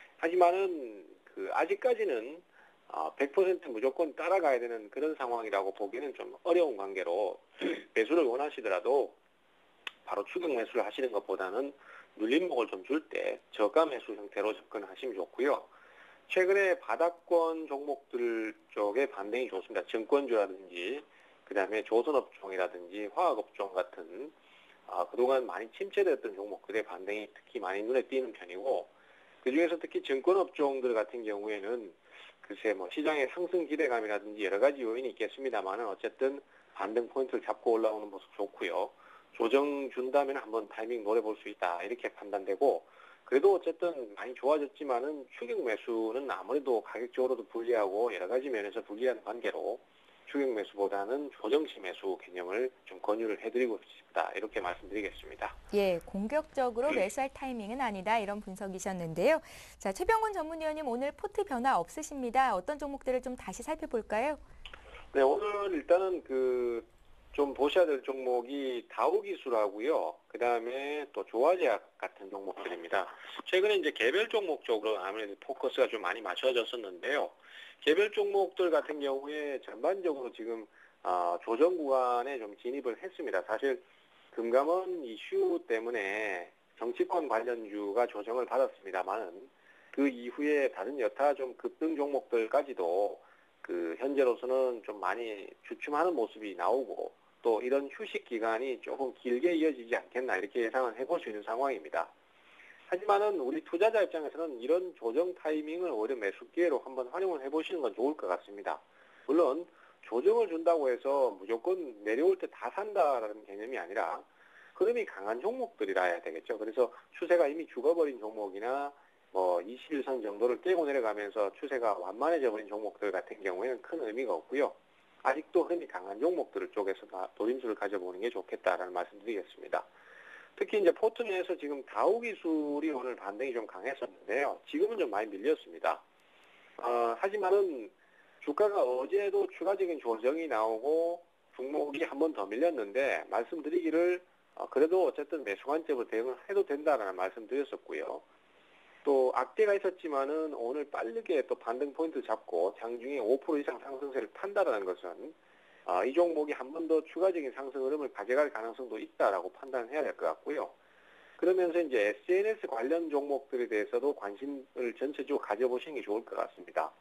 하지만은 그 아직까지는 어, 백 퍼센트 무조건 따라가야 되는 그런 상황이라고 보기는 좀 어려운 관계로 매수를 원하시더라도 바로 추격 매수를 하시는 것보다는 눌림목을 좀 줄 때 저가 매수 형태로 접근하시면 좋고요. 최근에 바닥권 종목들 쪽의 반등이 좋습니다. 증권주라든지 그다음에 조선업종이라든지 화학업종 같은 아, 그동안 많이 침체됐던 종목들의 반등이 특히 많이 눈에 띄는 편이고 그중에서 특히 증권업종들 같은 경우에는 글쎄 뭐 시장의 상승 기대감이라든지 여러 가지 요인이 있겠습니다만은 어쨌든 반등 포인트를 잡고 올라오는 모습 좋고요. 조정 준다면 한번 타이밍 노려볼 수 있다 이렇게 판단되고 그래도 어쨌든 많이 좋아졌지만은 추격 매수는 아무래도 가격적으로도 불리하고 여러 가지 면에서 불리한 관계로 추격 매수보다는 조정치 매수 개념을 좀 권유를 해드리고 싶다 이렇게 말씀드리겠습니다. 예, 공격적으로 매수할 타이밍은 아니다 이런 분석이셨는데요. 자, 최병곤 전문위원님 오늘 포트 변화 없으십니다. 어떤 종목들을 좀 다시 살펴볼까요? 네, 오늘 일단은 그 좀 보셔야 될 종목이 다우기술하고요. 그 다음에 또 조화제약 같은 종목들입니다. 최근에 이제 개별 종목 쪽으로 아무래도 포커스가 좀 많이 맞춰졌었는데요. 개별 종목들 같은 경우에 전반적으로 지금 어, 조정 구간에 좀 진입을 했습니다. 사실 금감원 이슈 때문에 정치권 관련주가 조정을 받았습니다만은 그 이후에 다른 여타 좀 급등 종목들까지도 그 현재로서는 좀 많이 주춤하는 모습이 나오고 또 이런 휴식 기간이 조금 길게 이어지지 않겠나 이렇게 예상을 해볼 수 있는 상황입니다. 하지만은 우리 투자자 입장에서는 이런 조정 타이밍을 오히려 매수 기회로 한번 활용을 해보시는 건 좋을 것 같습니다. 물론 조정을 준다고 해서 무조건 내려올 때 다 산다라는 개념이 아니라 흐름이 강한 종목들이라 해야 되겠죠. 그래서 추세가 이미 죽어버린 종목이나 뭐 이십 일선 정도를 깨고 내려가면서 추세가 완만해져 버린 종목들 같은 경우에는 큰 의미가 없고요. 아직도 흐름이 강한 종목들 쪽에서 노림수를 가져보는 게 좋겠다라는 말씀드리겠습니다. 특히 이제 포트 내에서 지금 다우 기술이 오늘 반등이 좀 강했었는데요. 지금은 좀 많이 밀렸습니다. 어, 하지만은 주가가 어제도 추가적인 조정이 나오고 종목이 한 번 더 밀렸는데 말씀드리기를 어, 그래도 어쨌든 매수 관점으로 대응을 해도 된다라는 말씀드렸었고요. 또 악재가 있었지만은 오늘 빠르게 또 반등 포인트 잡고 장중에 오 퍼센트 이상 상승세를 탄다라는 것은 어, 이 종목이 한 번 더 추가적인 상승 흐름을 가져갈 가능성도 있다라고 판단해야 될 것 같고요. 그러면서 이제 에스엔에스 관련 종목들에 대해서도 관심을 전체적으로 가져보시는 게 좋을 것 같습니다.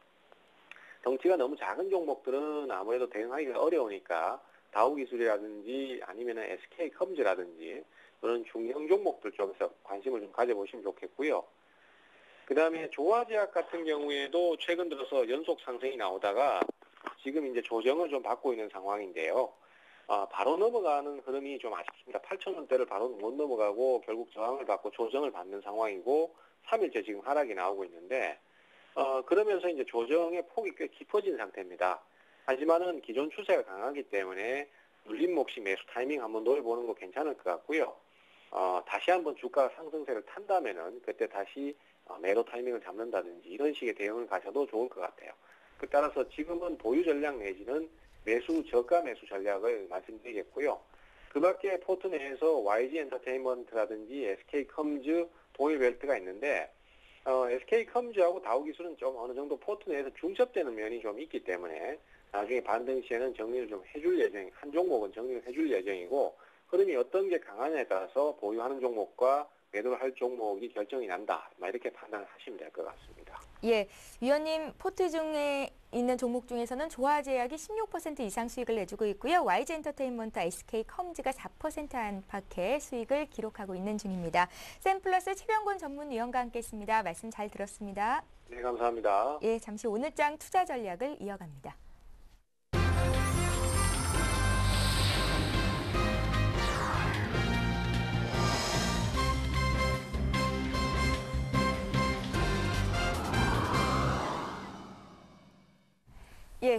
덩치가 너무 작은 종목들은 아무래도 대응하기가 어려우니까 다우기술이라든지 아니면은 에스케이컴즈라든지 그런 중형 종목들 쪽에서 관심을 좀 가져보시면 좋겠고요. 그 다음에 조화제약 같은 경우에도 최근 들어서 연속 상승이 나오다가 지금 이제 조정을 좀 받고 있는 상황인데요. 아, 바로 넘어가는 흐름이 좀 아쉽습니다. 팔천 원대를 바로 못 넘어가고 결국 저항을 받고 조정을 받는 상황이고 삼 일째 지금 하락이 나오고 있는데 어, 그러면서 이제 조정의 폭이 꽤 깊어진 상태입니다. 하지만은 기존 추세가 강하기 때문에 눌림 몫이 매수 타이밍 한번 노려보는 거 괜찮을 것 같고요. 어, 다시 한번 주가가 상승세를 탄다면은 그때 다시 어, 매도 타이밍을 잡는다든지 이런 식의 대응을 가셔도 좋을 것 같아요. 그 따라서 지금은 보유 전략 내지는 매수 저가 매수 전략을 말씀드리겠고요. 그 밖에 포트 내에서 와이지 엔터테인먼트라든지 에스케이컴즈, 동일벨트가 있는데 어, 에스케이컴즈하고 다우기술은 좀 어느 정도 포트 내에서 중첩되는 면이 좀 있기 때문에 나중에 반등 시에는 정리를 좀 해줄 예정, 한 종목은 정리를 해줄 예정이고 흐름이 어떤 게 강하냐에 따라서 보유하는 종목과 매도를 할 종목이 결정이 난다. 이렇게 판단을 하시면 될 것 같습니다. 예, 위원님 포트 중에 있는 종목 중에서는 조화제약이 십육 퍼센트 이상 수익을 내주고 있고요. 와이지 엔터테인먼트, 에스케이컴즈가 사 퍼센트 안팎의 수익을 기록하고 있는 중입니다. 샘플러스 최병곤 전문위원과 함께했습니다. 말씀 잘 들었습니다. 네, 감사합니다. 예, 잠시 오늘장 투자 전략을 이어갑니다. 예,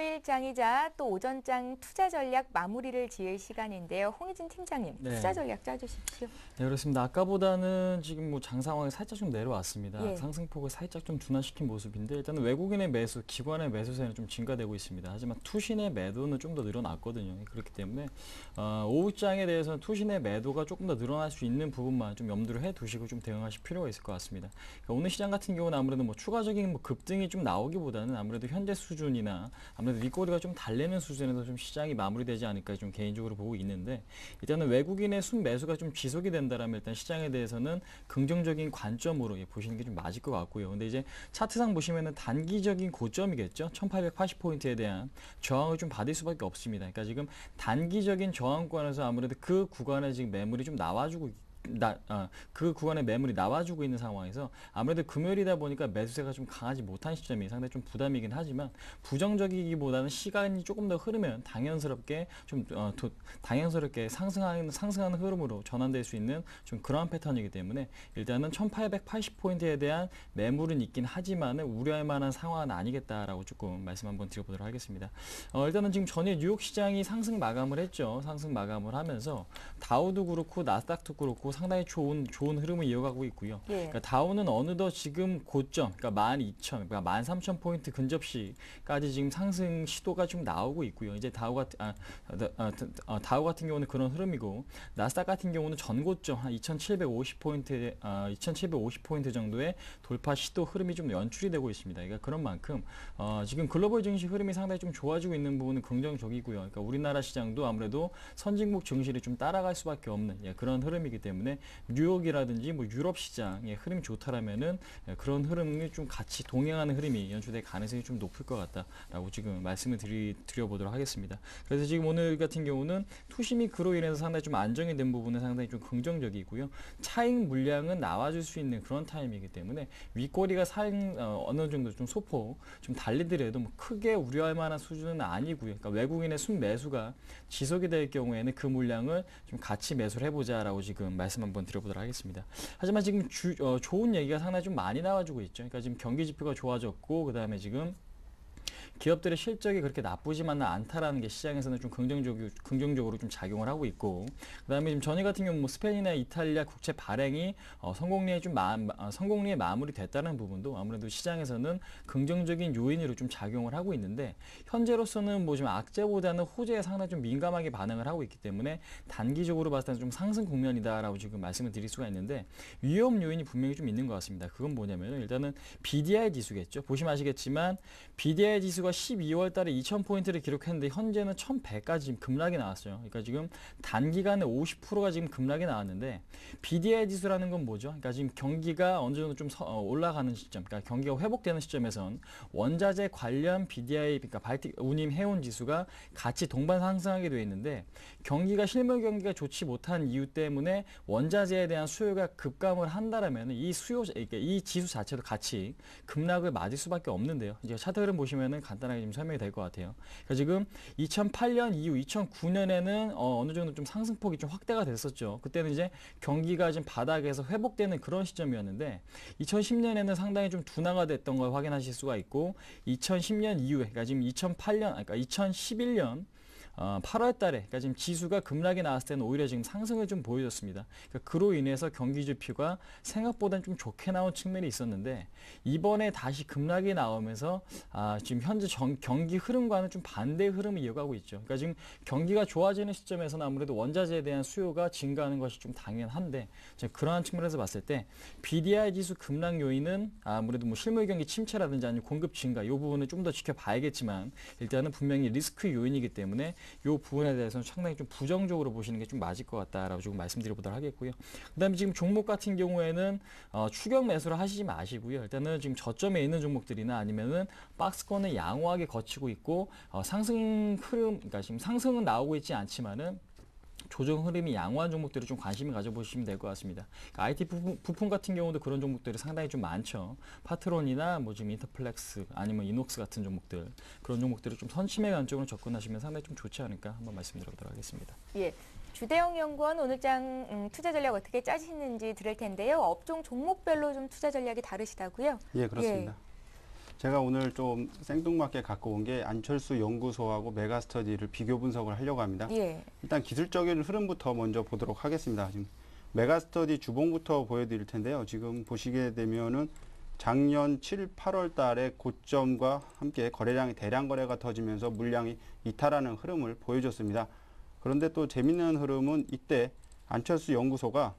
금요일장이자 또 오전장 투자 전략 마무리를 지을 시간인데요. 홍희진 팀장님, 네. 투자 전략 짜주십시오. 네, 그렇습니다. 아까보다는 지금 뭐 장 상황이 살짝 좀 내려왔습니다. 예. 상승폭을 살짝 좀 둔화시킨 모습인데 일단은 외국인의 매수, 기관의 매수세는 좀 증가되고 있습니다. 하지만 투신의 매도는 좀 더 늘어났거든요. 그렇기 때문에 어, 오후장에 대해서는 투신의 매도가 조금 더 늘어날 수 있는 부분만 좀 염두를 해두시고 좀 대응하실 필요가 있을 것 같습니다. 그러니까 오늘 시장 같은 경우는 아무래도 뭐 추가적인 뭐 급등이 좀 나오기보다는 아무래도 현재 수준이나 아무래도 윗꼬리가 좀 달리는 수준에서 좀 시장이 마무리되지 않을까 좀 개인적으로 보고 있는데 일단은 외국인의 순매수가 좀 지속이 된다라면 일단 시장에 대해서는 긍정적인 관점으로 예, 보시는 게 좀 맞을 것 같고요. 근데 이제 차트상 보시면은 단기적인 고점이겠죠. 천팔백팔십 포인트에 대한 저항을 좀 받을 수밖에 없습니다. 그러니까 지금 단기적인 저항권에서 아무래도 그 구간에 지금 매물이 좀 나와주고 나, 어, 그 구간에 매물이 나와주고 있는 상황에서 아무래도 금요일이다 보니까 매수세가 좀 강하지 못한 시점이 상당히 좀 부담이긴 하지만 부정적이기보다는 시간이 조금 더 흐르면 당연스럽게 좀 어, 도, 당연스럽게 상승하는 상승하는 흐름으로 전환될 수 있는 좀 그러한 패턴이기 때문에 일단은 천팔백팔십 포인트에 대한 매물은 있긴 하지만은 우려할 만한 상황은 아니겠다라고 조금 말씀 한번 드려보도록 하겠습니다. 어, 일단은 지금 전일 뉴욕 시장이 상승 마감을 했죠. 상승 마감을 하면서 다우도 그렇고 나스닥도 그렇고 상당히 좋은 좋은 흐름을 이어가고 있고요. 예. 그러니까 다우는 어느덧 지금 고점, 그러니까 만 이천, 그러니까 만 삼천 포인트 근접시까지 지금 상승 시도가 좀 나오고 있고요. 이제 다우 같은 아, 아, 아, 다우 같은 경우는 그런 흐름이고 나스닥 같은 경우는 전고점 한 이천칠백오십 포인트, 아, 이천칠백오십 포인트 정도의 돌파 시도 흐름이 좀 연출이 되고 있습니다. 그러니까 그런 만큼 어, 지금 글로벌 증시 흐름이 상당히 좀 좋아지고 있는 부분은 긍정적이고요. 그러니까 우리나라 시장도 아무래도 선진국 증시를 좀 따라갈 수밖에 없는 예, 그런 흐름이기 때문에. 때문에 뉴욕이라든지 뭐 유럽 시장의 흐름이 좋다라면은 그런 흐름이 좀 같이 동행하는 흐름이 연출될 가능성이 좀 높을 것 같다라고 지금 말씀을 드리, 드려보도록 하겠습니다. 그래서 지금 오늘 같은 경우는 투심이 그로 인해서 상당히 좀 안정이 된 부분은 상당히 좀 긍정적이고요. 차익 물량은 나와줄 수 있는 그런 타임이기 때문에 윗꼬리가 상, 어, 어느 정도 좀 소폭 좀 달리더라도 뭐 크게 우려할 만한 수준은 아니고요. 그러니까 외국인의 순매수가 지속이 될 경우에는 그 물량을 좀 같이 매수를 해보자라고 지금 말씀 한번 드려보도록 하겠습니다. 하지만 지금 주, 어, 좋은 얘기가 상당히 좀 많이 나와주고 있죠. 그러니까 지금 경기 지표가 좋아졌고 그 다음에 지금 기업들의 실적이 그렇게 나쁘지만은 않다라는 게 시장에서는 좀 긍정적으로, 긍정적으로 좀 작용을 하고 있고, 그 다음에 지금 전일 같은 경우 뭐 스페인이나 이탈리아 국채 발행이 어, 성공리에 좀 마, 어, 성공리에 마무리됐다는 부분도 아무래도 시장에서는 긍정적인 요인으로 좀 작용을 하고 있는데, 현재로서는 뭐 좀 악재보다는 호재에 상당히 좀 민감하게 반응을 하고 있기 때문에 단기적으로 봤을 때는 좀 상승 국면이다라고 지금 말씀을 드릴 수가 있는데, 위험 요인이 분명히 좀 있는 것 같습니다. 그건 뭐냐면은 일단은 비디아이 지수겠죠. 보시면 아시겠지만 비디아이 지수가 십이월 달에 이천 포인트를 기록했는데 현재는 천백까지 지금 급락이 나왔어요. 그러니까 지금 단기간에 오십 퍼센트가 지금 급락이 나왔는데, 비디아이 지수라는 건 뭐죠? 그러니까 지금 경기가 어느 정도 좀 올라가는 시점, 그러니까 경기가 회복되는 시점에선 원자재 관련 비디아이, 그러니까 발틱, 운임, 해운 지수가 같이 동반 상승하게 되어 있는데, 경기가 실물 경기가 좋지 못한 이유 때문에 원자재에 대한 수요가 급감을 한다라면 이 수요, 그러니까 이 지수 자체도 같이 급락을 맞을 수밖에 없는데요. 이제 차트 흐름 보시면은 간단하게 좀 설명이 될 것 같아요. 그러니까 지금 이천팔 년 이후 이천구 년에는 어, 어느 정도 좀 상승폭이 좀 확대가 됐었죠. 그때는 이제 경기가 지금 바닥에서 회복되는 그런 시점이었는데, 이천십 년에는 상당히 좀 둔화가 됐던 걸 확인하실 수가 있고, 이천십 년 이후에, 그러니까 지금 이천팔 년, 그러니까 이천십일 년 어, 팔월 달에, 그러니까 지금 지수가 급락이 나왔을 때는 오히려 지금 상승을 좀 보여줬습니다. 그러니까 그로 인해서 경기 지표가 생각보다는 좀 좋게 나온 측면이 있었는데, 이번에 다시 급락이 나오면서 아, 지금 현재 정, 경기 흐름과는 좀 반대의 흐름을 이어가고 있죠. 그러니까 지금 경기가 좋아지는 시점에서는 아무래도 원자재에 대한 수요가 증가하는 것이 좀 당연한데, 그러한 측면에서 봤을 때 비디아이 지수 급락 요인은 아무래도 뭐 실물 경기 침체라든지 아니면 공급 증가, 이 부분을 좀 더 지켜봐야겠지만, 일단은 분명히 리스크 요인이기 때문에 이 부분에 대해서는 상당히 좀 부정적으로 보시는 게 좀 맞을 것 같다라고 조금 말씀드려보도록 하겠고요. 그다음에 지금 종목 같은 경우에는 어, 추격 매수를 하시지 마시고요. 일단은 지금 저점에 있는 종목들이나 아니면은 박스권을 양호하게 거치고 있고 어, 상승 흐름, 그러니까 지금 상승은 나오고 있지 않지만은 조정 흐름이 양호한 종목들을 좀 관심을 가져보시면 될 것 같습니다. 그러니까 아이티 부품, 부품 같은 경우도 그런 종목들이 상당히 좀 많죠. 파트론이나 뭐 지금 인터플렉스 아니면 이녹스 같은 종목들, 그런 종목들을 좀 선심의 관점으로 접근하시면 상당히 좀 좋지 않을까 한번 말씀드려보도록 하겠습니다. 예. 주대영 연구원 오늘장 음, 투자 전략 어떻게 짜시는지 들을 텐데요. 업종 종목별로 좀 투자 전략이 다르시다고요? 예, 그렇습니다. 예. 제가 오늘 좀 생뚱맞게 갖고 온 게 안철수 연구소하고 메가스터디를 비교 분석을 하려고 합니다. 예. 일단 기술적인 흐름부터 먼저 보도록 하겠습니다. 지금 메가스터디 주봉부터 보여드릴 텐데요. 지금 보시게 되면은 작년 칠, 팔월 달에 고점과 함께 거래량이 대량 거래가 터지면서 물량이 이탈하는 흐름을 보여줬습니다. 그런데 또 재밌는 흐름은 이때 안철수 연구소가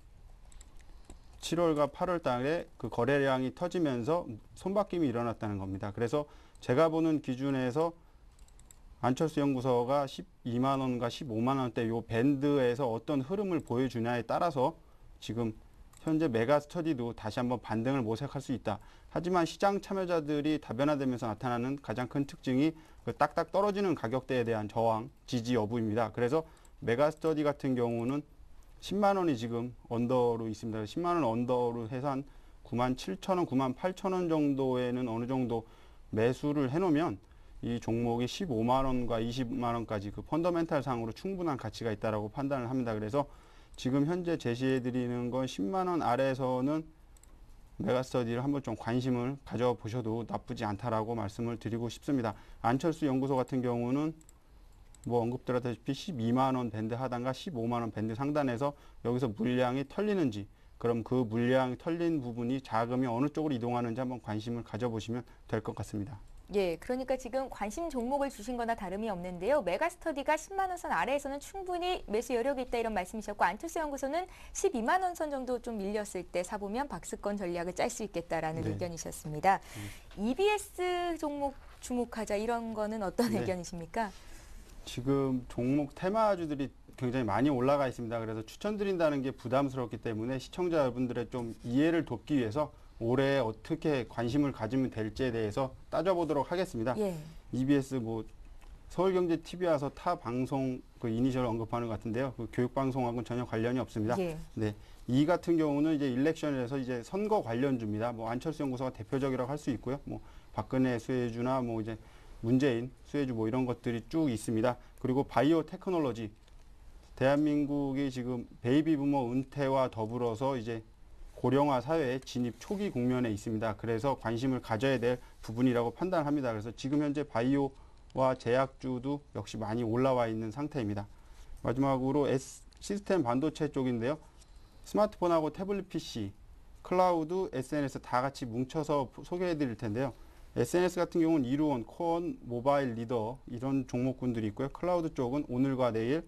칠월과 팔월 달에 그 거래량이 터지면서 손바뀜이 일어났다는 겁니다. 그래서 제가 보는 기준에서 안철수 연구소가 십이만 원과 십오만 원대 요 밴드에서 어떤 흐름을 보여주냐에 따라서 지금 현재 메가스터디도 다시 한번 반등을 모색할 수 있다. 하지만 시장 참여자들이 다변화되면서 나타나는 가장 큰 특징이 그 딱딱 떨어지는 가격대에 대한 저항, 지지 여부입니다. 그래서 메가스터디 같은 경우는 십만 원이 지금 언더로 있습니다. 십만 원 언더로 해서 한 구만 칠천 원, 구만 팔천 원 정도에는 어느 정도 매수를 해놓으면 이 종목이 십오만 원과 이십만 원까지 그 펀더멘탈 상으로 충분한 가치가 있다라고 판단을 합니다. 그래서 지금 현재 제시해드리는 건 십만 원 아래에서는 메가스터디를 한번 좀 관심을 가져보셔도 나쁘지 않다라고 말씀을 드리고 싶습니다. 안철수 연구소 같은 경우는 뭐 언급드렸다시피 십이만 원 밴드 하단과 십오만 원 밴드 상단에서 여기서 물량이 털리는지, 그럼 그 물량이 털린 부분이 자금이 어느 쪽으로 이동하는지 한번 관심을 가져보시면 될 것 같습니다. 예, 그러니까 지금 관심 종목을 주신 거나 다름이 없는데요. 메가스터디가 십만 원 선 아래에서는 충분히 매수 여력이 있다 이런 말씀이셨고, 안철수 연구소는 십이만 원 선 정도 좀 밀렸을 때 사보면 박스권 전략을 짤 수 있겠다라는 네. 의견이셨습니다. 음. 이비에스 종목 주목하자 이런 거는 어떤 네. 의견이십니까? 지금 종목 테마주들이 굉장히 많이 올라가 있습니다. 그래서 추천드린다는 게 부담스럽기 때문에 시청자 여러분들의 좀 이해를 돕기 위해서 올해 어떻게 관심을 가지면 될지에 대해서 따져보도록 하겠습니다. 예. 이비에스 뭐 서울경제티비 와서 타 방송 그 이니셜 언급하는 것 같은데요. 그 교육방송하고는 전혀 관련이 없습니다. 예. 네. 이 같은 경우는 이제 일렉션에서 이제 선거 관련주입니다. 뭐 안철수 연구소가 대표적이라고 할 수 있고요. 뭐 박근혜 수혜주나 뭐 이제 문재인 수혜주 뭐 이런 것들이 쭉 있습니다. 그리고 바이오 테크놀로지. 대한민국이 지금 베이비 부머 은퇴와 더불어서 이제 고령화 사회에 진입 초기 국면에 있습니다. 그래서 관심을 가져야 될 부분이라고 판단합니다. 그래서 지금 현재 바이오와 제약주도 역시 많이 올라와 있는 상태입니다. 마지막으로 S, 시스템 반도체 쪽인데요. 스마트폰하고 태블릿 피씨, 클라우드, 에스엔에스 다 같이 뭉쳐서 소개해 드릴 텐데요. 에스엔에스 같은 경우는 이루원, 코언, 모바일 리더 이런 종목군들이 있고요. 클라우드 쪽은 오늘과 내일,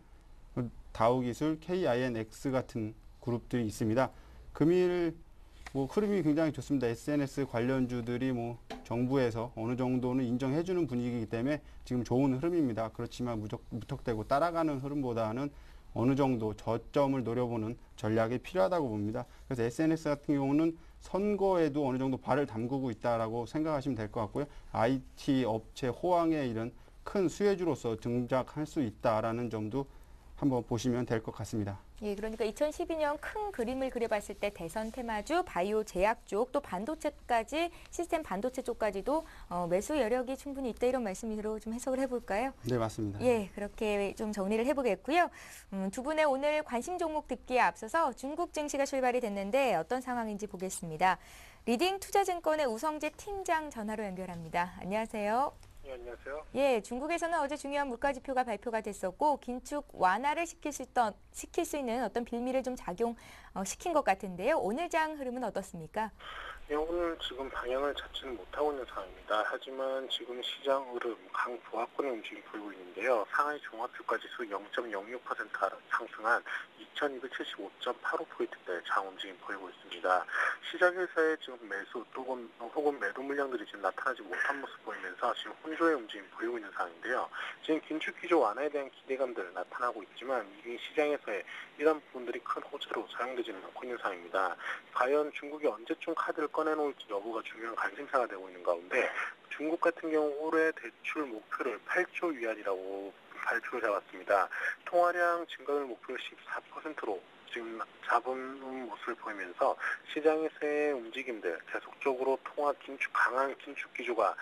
다우기술, 케이아이엔엑스 같은 그룹들이 있습니다. 금일 뭐 흐름이 굉장히 좋습니다. 에스엔에스 관련주들이 뭐 정부에서 어느 정도는 인정해주는 분위기이기 때문에 지금 좋은 흐름입니다. 그렇지만 무적, 무턱대고 따라가는 흐름보다는 어느 정도 저점을 노려보는 전략이 필요하다고 봅니다. 그래서 에스엔에스 같은 경우는 선거에도 어느 정도 발을 담그고 있다라고 생각하시면 될 것 같고요. 아이티 업체 호황에 이런 큰 수혜주로서 등장할 수 있다라는 점도 한번 보시면 될 것 같습니다. 예, 그러니까 이천십이 년 큰 그림을 그려봤을 때 대선 테마주, 바이오 제약 쪽, 또 반도체까지 시스템 반도체 쪽까지도 어, 매수 여력이 충분히 있다 이런 말씀으로 좀 해석을 해볼까요? 네, 맞습니다. 예, 그렇게 좀 정리를 해보겠고요. 음, 두 분의 오늘 관심 종목 듣기에 앞서서 중국 증시가 출발이 됐는데 어떤 상황인지 보겠습니다. 리딩 투자증권의 우성재 팀장 전화로 연결합니다. 안녕하세요. 네, 안녕하세요. 예, 중국에서는 어제 중요한 물가지표가 발표가 됐었고 긴축 완화를 시킬 수 있던 시킬 수 있는 어떤 빌미를 좀 작용 어, 시킨 것 같은데요. 오늘 장 흐름은 어떻습니까? 네, 오늘 지금 방향을 잡지는 못하고 있는 상황입니다. 하지만 지금 시장 흐름 강보합권의 움직임이 보이고 있는데요. 상하이 종합주가지수 영 점 영육 퍼센트 상승한 이천이백칠십오 점 팔오 포인트대 장 움직임 보이고 있습니다. 시장에서의 지금 매수 또는 혹은 매도 물량들이 지금 나타나지 못한 모습 보이면서 지금 혼조의 움직임이 보이고 있는 상황인데요. 지금 긴축 기조 완화에 대한 기대감들 나타나고 있지만 이미 시장에서의 이런 부분들이 큰 호재로 사용되지는 않고 있는 상황입니다. 과연 중국이 언제쯤 카드를 꺼내놓을지 여부가 중요한 관심사가 되고 있는 가운데 중국 같은 경우 올해 대출 목표를 팔 조 위안이라고 발표를 해왔습니다. 통화량 증가율 목표를 십사 퍼센트로 지금 잡은 모습을 보이면서 시장에서의 움직임들 계속적으로 통화 긴축 강한 긴축 기조가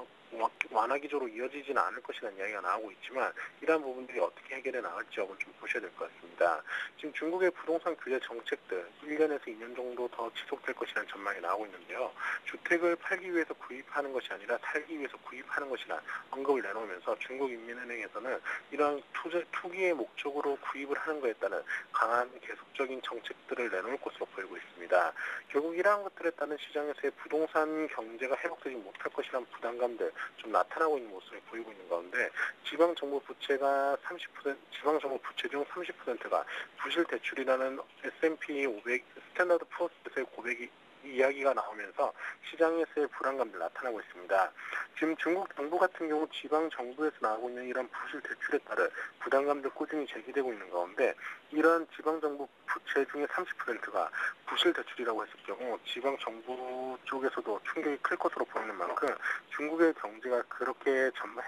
완화 기조로 이어지지는 않을 것이라는 이야기가 나오고 있지만 이러한 부분들이 어떻게 해결해 나갈지 여건 좀 보셔야 될 것 같습니다. 지금 중국의 부동산 규제 정책들 일 년에서 이 년 정도 더 지속될 것이라는 전망이 나오고 있는데요. 주택을 팔기 위해서 구입하는 것이 아니라 살기 위해서 구입하는 것이라는 언급을 내놓으면서 중국인민은행에서는 이러한 투자, 투기의 목적으로 구입을 하는 것에 따른 강한 계속적인 정책들을 내놓을 것으로 보이고 있습니다. 결국 이러한 것들에 따른 시장에서의 부동산 경제가 회복되지 못할 것이라는 부담감들 좀 나타나고 있는 모습을 보이고 있는 가운데 지방정부 부채가 삼십 퍼센트, 지방정부 부채 중 삼십 퍼센트가 부실 대출이라는 에스 앤 피 오백 스탠다드 푸어스의 고백이 이야기가 나오면서 시장에서의 불안감들 나타나고 있습니다. 지금 중국 정부 같은 경우 지방 정부에서 나오고 있는 이런 부실 대출에 따른 부담감들 꾸준히 제기되고 있는 가운데 이러한 지방 정부 부채 중에 삼십 퍼센트가 부실 대출이라고 했을 경우 지방 정부 쪽에서도 충격이 클 것으로 보이는 만큼 중국의 경제가 그렇게 전망,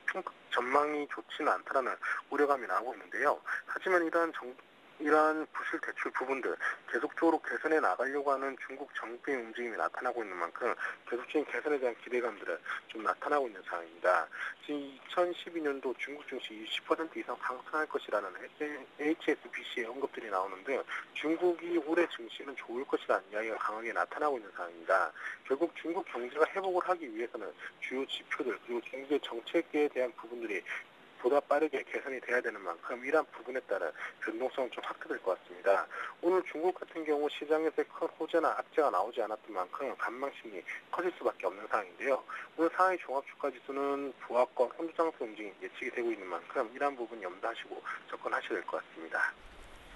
전망이 좋지는 않다는 우려감이 나오고 있는데요. 하지만 이러한 정부 이러한 부실 대출 부분들 계속적으로 개선해 나가려고 하는 중국 정부의 움직임이 나타나고 있는 만큼 계속적인 개선에 대한 기대감들은 좀 나타나고 있는 상황입니다. 지금 이천십이 년도 중국 증시 이십 퍼센트 이상 상승할 것이라는 에이치 에스 비 씨의 언급들이 나오는데 중국이 올해 증시는 좋을 것이라는 이야기가 강하게 나타나고 있는 상황입니다. 결국 중국 경제가 회복을 하기 위해서는 주요 지표들 그리고 중국의 정책에 대한 부분들이 보다 빠르게 개선이 돼야 되는 만큼 이러한 부분에 따른 변동성은 좀 확대될 것 같습니다. 오늘 중국 같은 경우 시장에서 큰 호재나 악재가 나오지 않았던 만큼 관망심리 커질 수밖에 없는 상황인데요. 오늘 상하이 종합주가지수는 부하권 혼조장세 움직임이 예측이 되고 있는 만큼 이러한 부분 염두하시고 접근하셔야 될 것 같습니다.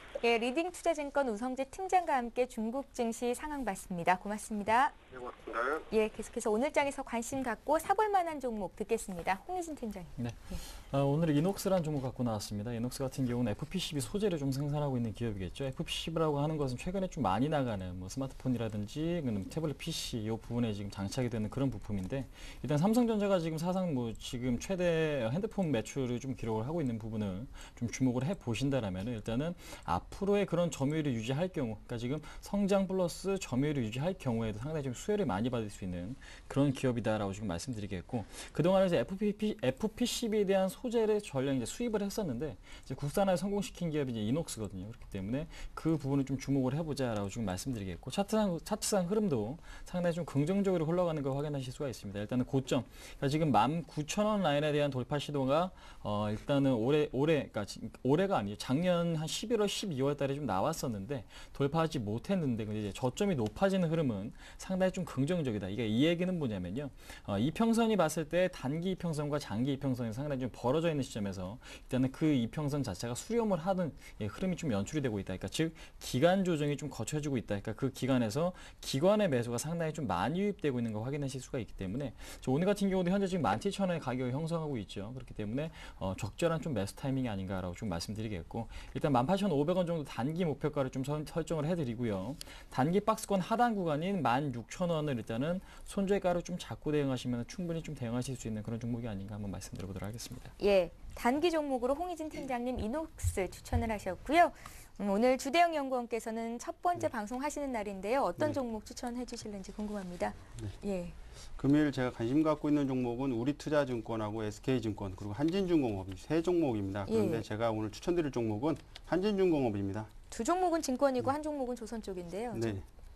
예, 리딩 투자증권 우성재 팀장과 함께 중국 증시 상황 봤습니다. 고맙습니다. 네, 고맙습니다. 예, 계속해서 오늘 장에서 관심 갖고 사볼 만한 종목 듣겠습니다. 홍희진 팀장님. 네. 아, 오늘 이녹스라는 종목 갖고 나왔습니다. 이녹스 같은 경우는 에프피씨비 소재를 좀 생산하고 있는 기업이겠죠. 에프피씨비라고 하는 것은 최근에 좀 많이 나가는 뭐 스마트폰이라든지 태블릿 피씨 이 부분에 지금 장착이 되는 그런 부품인데, 일단 삼성전자가 지금 사상 뭐 지금 최대 핸드폰 매출을 좀 기록을 하고 있는 부분을 좀 주목을 해 보신다라면 일단은 앞으로의 그런 점유율을 유지할 경우, 그러니까 지금 성장 플러스 점유율을 유지할 경우에도 상당히 좀 수혜를 많이 받을 수 있는 그런 기업이다라고 지금 말씀드리겠고, 그동안에 이제 에프피피, 에프피씨비에 대한 소재를 전량 이제 수입을 했었는데 이제 국산화에 성공시킨 기업이 이제 이녹스거든요. 그렇기 때문에 그 부분을 좀 주목을 해보자라고 지금 말씀드리겠고, 차트상 차트상 흐름도 상당히 좀 긍정적으로 흘러가는 걸 확인하실 수가 있습니다. 일단은 고점, 그러니까 지금 만 구천 원 라인에 대한 돌파 시도가 어 일단은 올해 올해 그러니까 올해가 아니에요. 작년 한 십일월, 십이월 달에 좀 나왔었는데 돌파하지 못했는데, 근데 이제 저점이 높아지는 흐름은 상당히 좀 긍정적이다. 이게 이 얘기는 뭐냐면요. 어, 이평선이 봤을 때 단기 이평선과 장기 이평선이 상당히 좀 벌어져 있는 시점에서 일단은 그 이평선 자체가 수렴을 하는 예, 흐름이 좀 연출이 되고 있다. 그러니까 즉 기간 조정이 좀 거쳐지고 있다. 그러니까 그 기간에서 기관의 매수가 상당히 좀 많이 유입되고 있는 걸 확인하실 수가 있기 때문에 오늘 같은 경우도 현재 지금 만 칠천 원의 가격이 형성하고 있죠. 그렇기 때문에 어, 적절한 좀 매수 타이밍이 아닌가라고 좀 말씀드리겠고, 일단 만 팔천 오백 원 정도 단기 목표가를 좀 선, 설정을 해드리고요. 단기 박스권 하단 구간인 만 육천 원을 일단은 손절가로 좀 잡고 대응하시면 충분히 좀 대응하실 수 있는 그런 종목이 아닌가 한번 말씀드려보도록 하겠습니다. 예, 단기 종목으로 홍희진 팀장님 이녹스 추천을 하셨고요. 음, 오늘 주대영 연구원께서는 첫 번째 네. 방송하시는 날인데요. 어떤 네. 종목 추천해 주실는지 궁금합니다. 네. 예. 금일 제가 관심 갖고 있는 종목은 우리투자증권하고 에스케이증권 그리고 한진중공업 세 종목입니다. 그런데 예. 제가 오늘 추천드릴 종목은 한진중공업입니다. 두 종목은 증권이고 한 종목은 조선 쪽인데요. 네,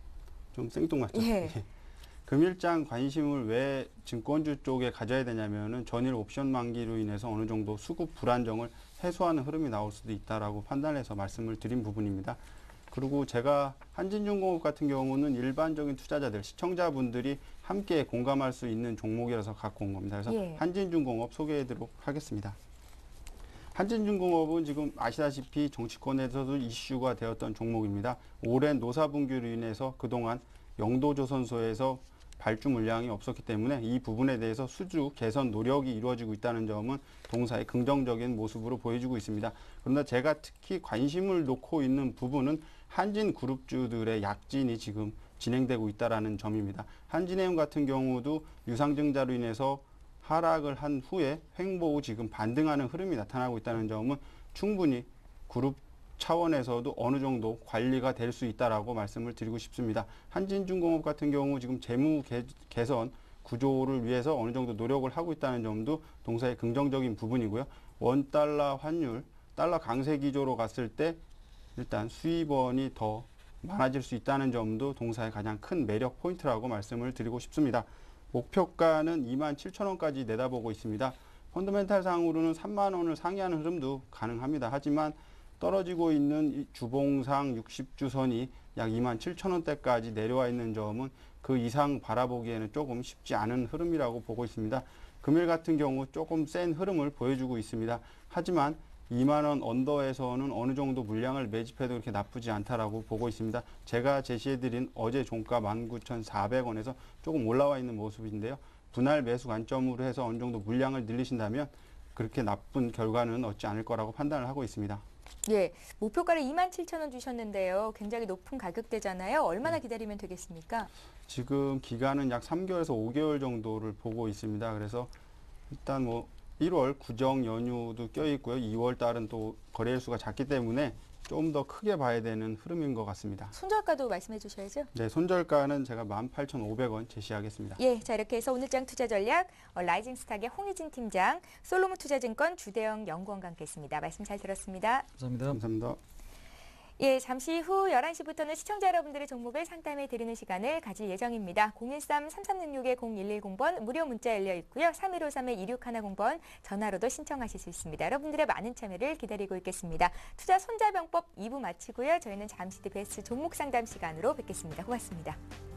좀 생뚱맞죠. 예. 금일장 관심을 왜 증권주 쪽에 가져야 되냐면은 전일 옵션 만기로 인해서 어느 정도 수급 불안정을 해소하는 흐름이 나올 수도 있다라고 판단해서 말씀을 드린 부분입니다. 그리고 제가 한진중공업 같은 경우는 일반적인 투자자들, 시청자분들이 함께 공감할 수 있는 종목이라서 갖고 온 겁니다. 그래서 예. 한진중공업 소개해드리도록 하겠습니다. 한진중공업은 지금 아시다시피 정치권에서도 이슈가 되었던 종목입니다. 오랜 노사분규로 인해서 그동안 영도조선소에서 발주 물량이 없었기 때문에 이 부분에 대해서 수주 개선 노력이 이루어지고 있다는 점은 동사의 긍정적인 모습으로 보여주고 있습니다. 그러나 제가 특히 관심을 놓고 있는 부분은 한진그룹주들의 약진이 지금 진행되고 있다는 점입니다. 한진해운 같은 경우도 유상증자로 인해서 하락을 한 후에 횡보 후 지금 반등하는 흐름이 나타나고 있다는 점은 충분히 그룹 차원에서도 어느 정도 관리가 될 수 있다라고 말씀을 드리고 싶습니다. 한진중공업 같은 경우 지금 재무 개, 개선 구조를 위해서 어느 정도 노력을 하고 있다는 점도 동사의 긍정적인 부분이고요. 원 달러 환율, 달러 강세 기조로 갔을 때 일단 수입원이 더 많아질 수 있다는 점도 동사의 가장 큰 매력 포인트라고 말씀을 드리고 싶습니다. 목표가는 이만 칠천 원까지 내다보고 있습니다. 펀더멘탈 상으로는 삼만 원을 상회하는 흐름도 가능합니다. 하지만 떨어지고 있는 주봉상 육십 주선이 약 이만 칠천 원대까지 내려와 있는 점은 그 이상 바라보기에는 조금 쉽지 않은 흐름이라고 보고 있습니다. 금일 같은 경우 조금 센 흐름을 보여주고 있습니다. 하지만 이만 원 언더에서는 어느 정도 물량을 매집해도 그렇게 나쁘지 않다라고 보고 있습니다. 제가 제시해드린 어제 종가 만 구천 사백 원에서 조금 올라와 있는 모습인데요. 분할 매수 관점으로 해서 어느 정도 물량을 늘리신다면 그렇게 나쁜 결과는 얻지 않을 거라고 판단을 하고 있습니다. 예, 목표가를 이만 칠천 원 주셨는데요. 굉장히 높은 가격대잖아요. 얼마나 기다리면 되겠습니까? 지금 기간은 약 삼 개월에서 오 개월 정도를 보고 있습니다. 그래서 일단 뭐 일월 구정 연휴도 껴있고요. 이월 달은 또 거래일수가 작기 때문에 좀 더 크게 봐야 되는 흐름인 것 같습니다. 손절가도 말씀해 주셔야죠. 네, 손절가는 제가 만 팔천 오백 원 제시하겠습니다. 예, 자 이렇게 해서 오늘장 투자 전략 어, 라이징 스탁의 홍희진 팀장, 솔로몬 투자증권 주대영 연구원과 함께했습니다. 말씀 잘 들었습니다. 감사합니다. 감사합니다. 예, 잠시 후 열한 시부터는 시청자 여러분들의 종목을 상담해 드리는 시간을 가질 예정입니다. 공일삼 삼삼육육 공일일공 번 무료 문자 열려 있고요. 삼일오삼 이육일공 번 전화로도 신청하실 수 있습니다. 여러분들의 많은 참여를 기다리고 있겠습니다. 투자 손자병법 이 부 마치고요. 저희는 잠시 뒤 베스트 종목 상담 시간으로 뵙겠습니다. 고맙습니다.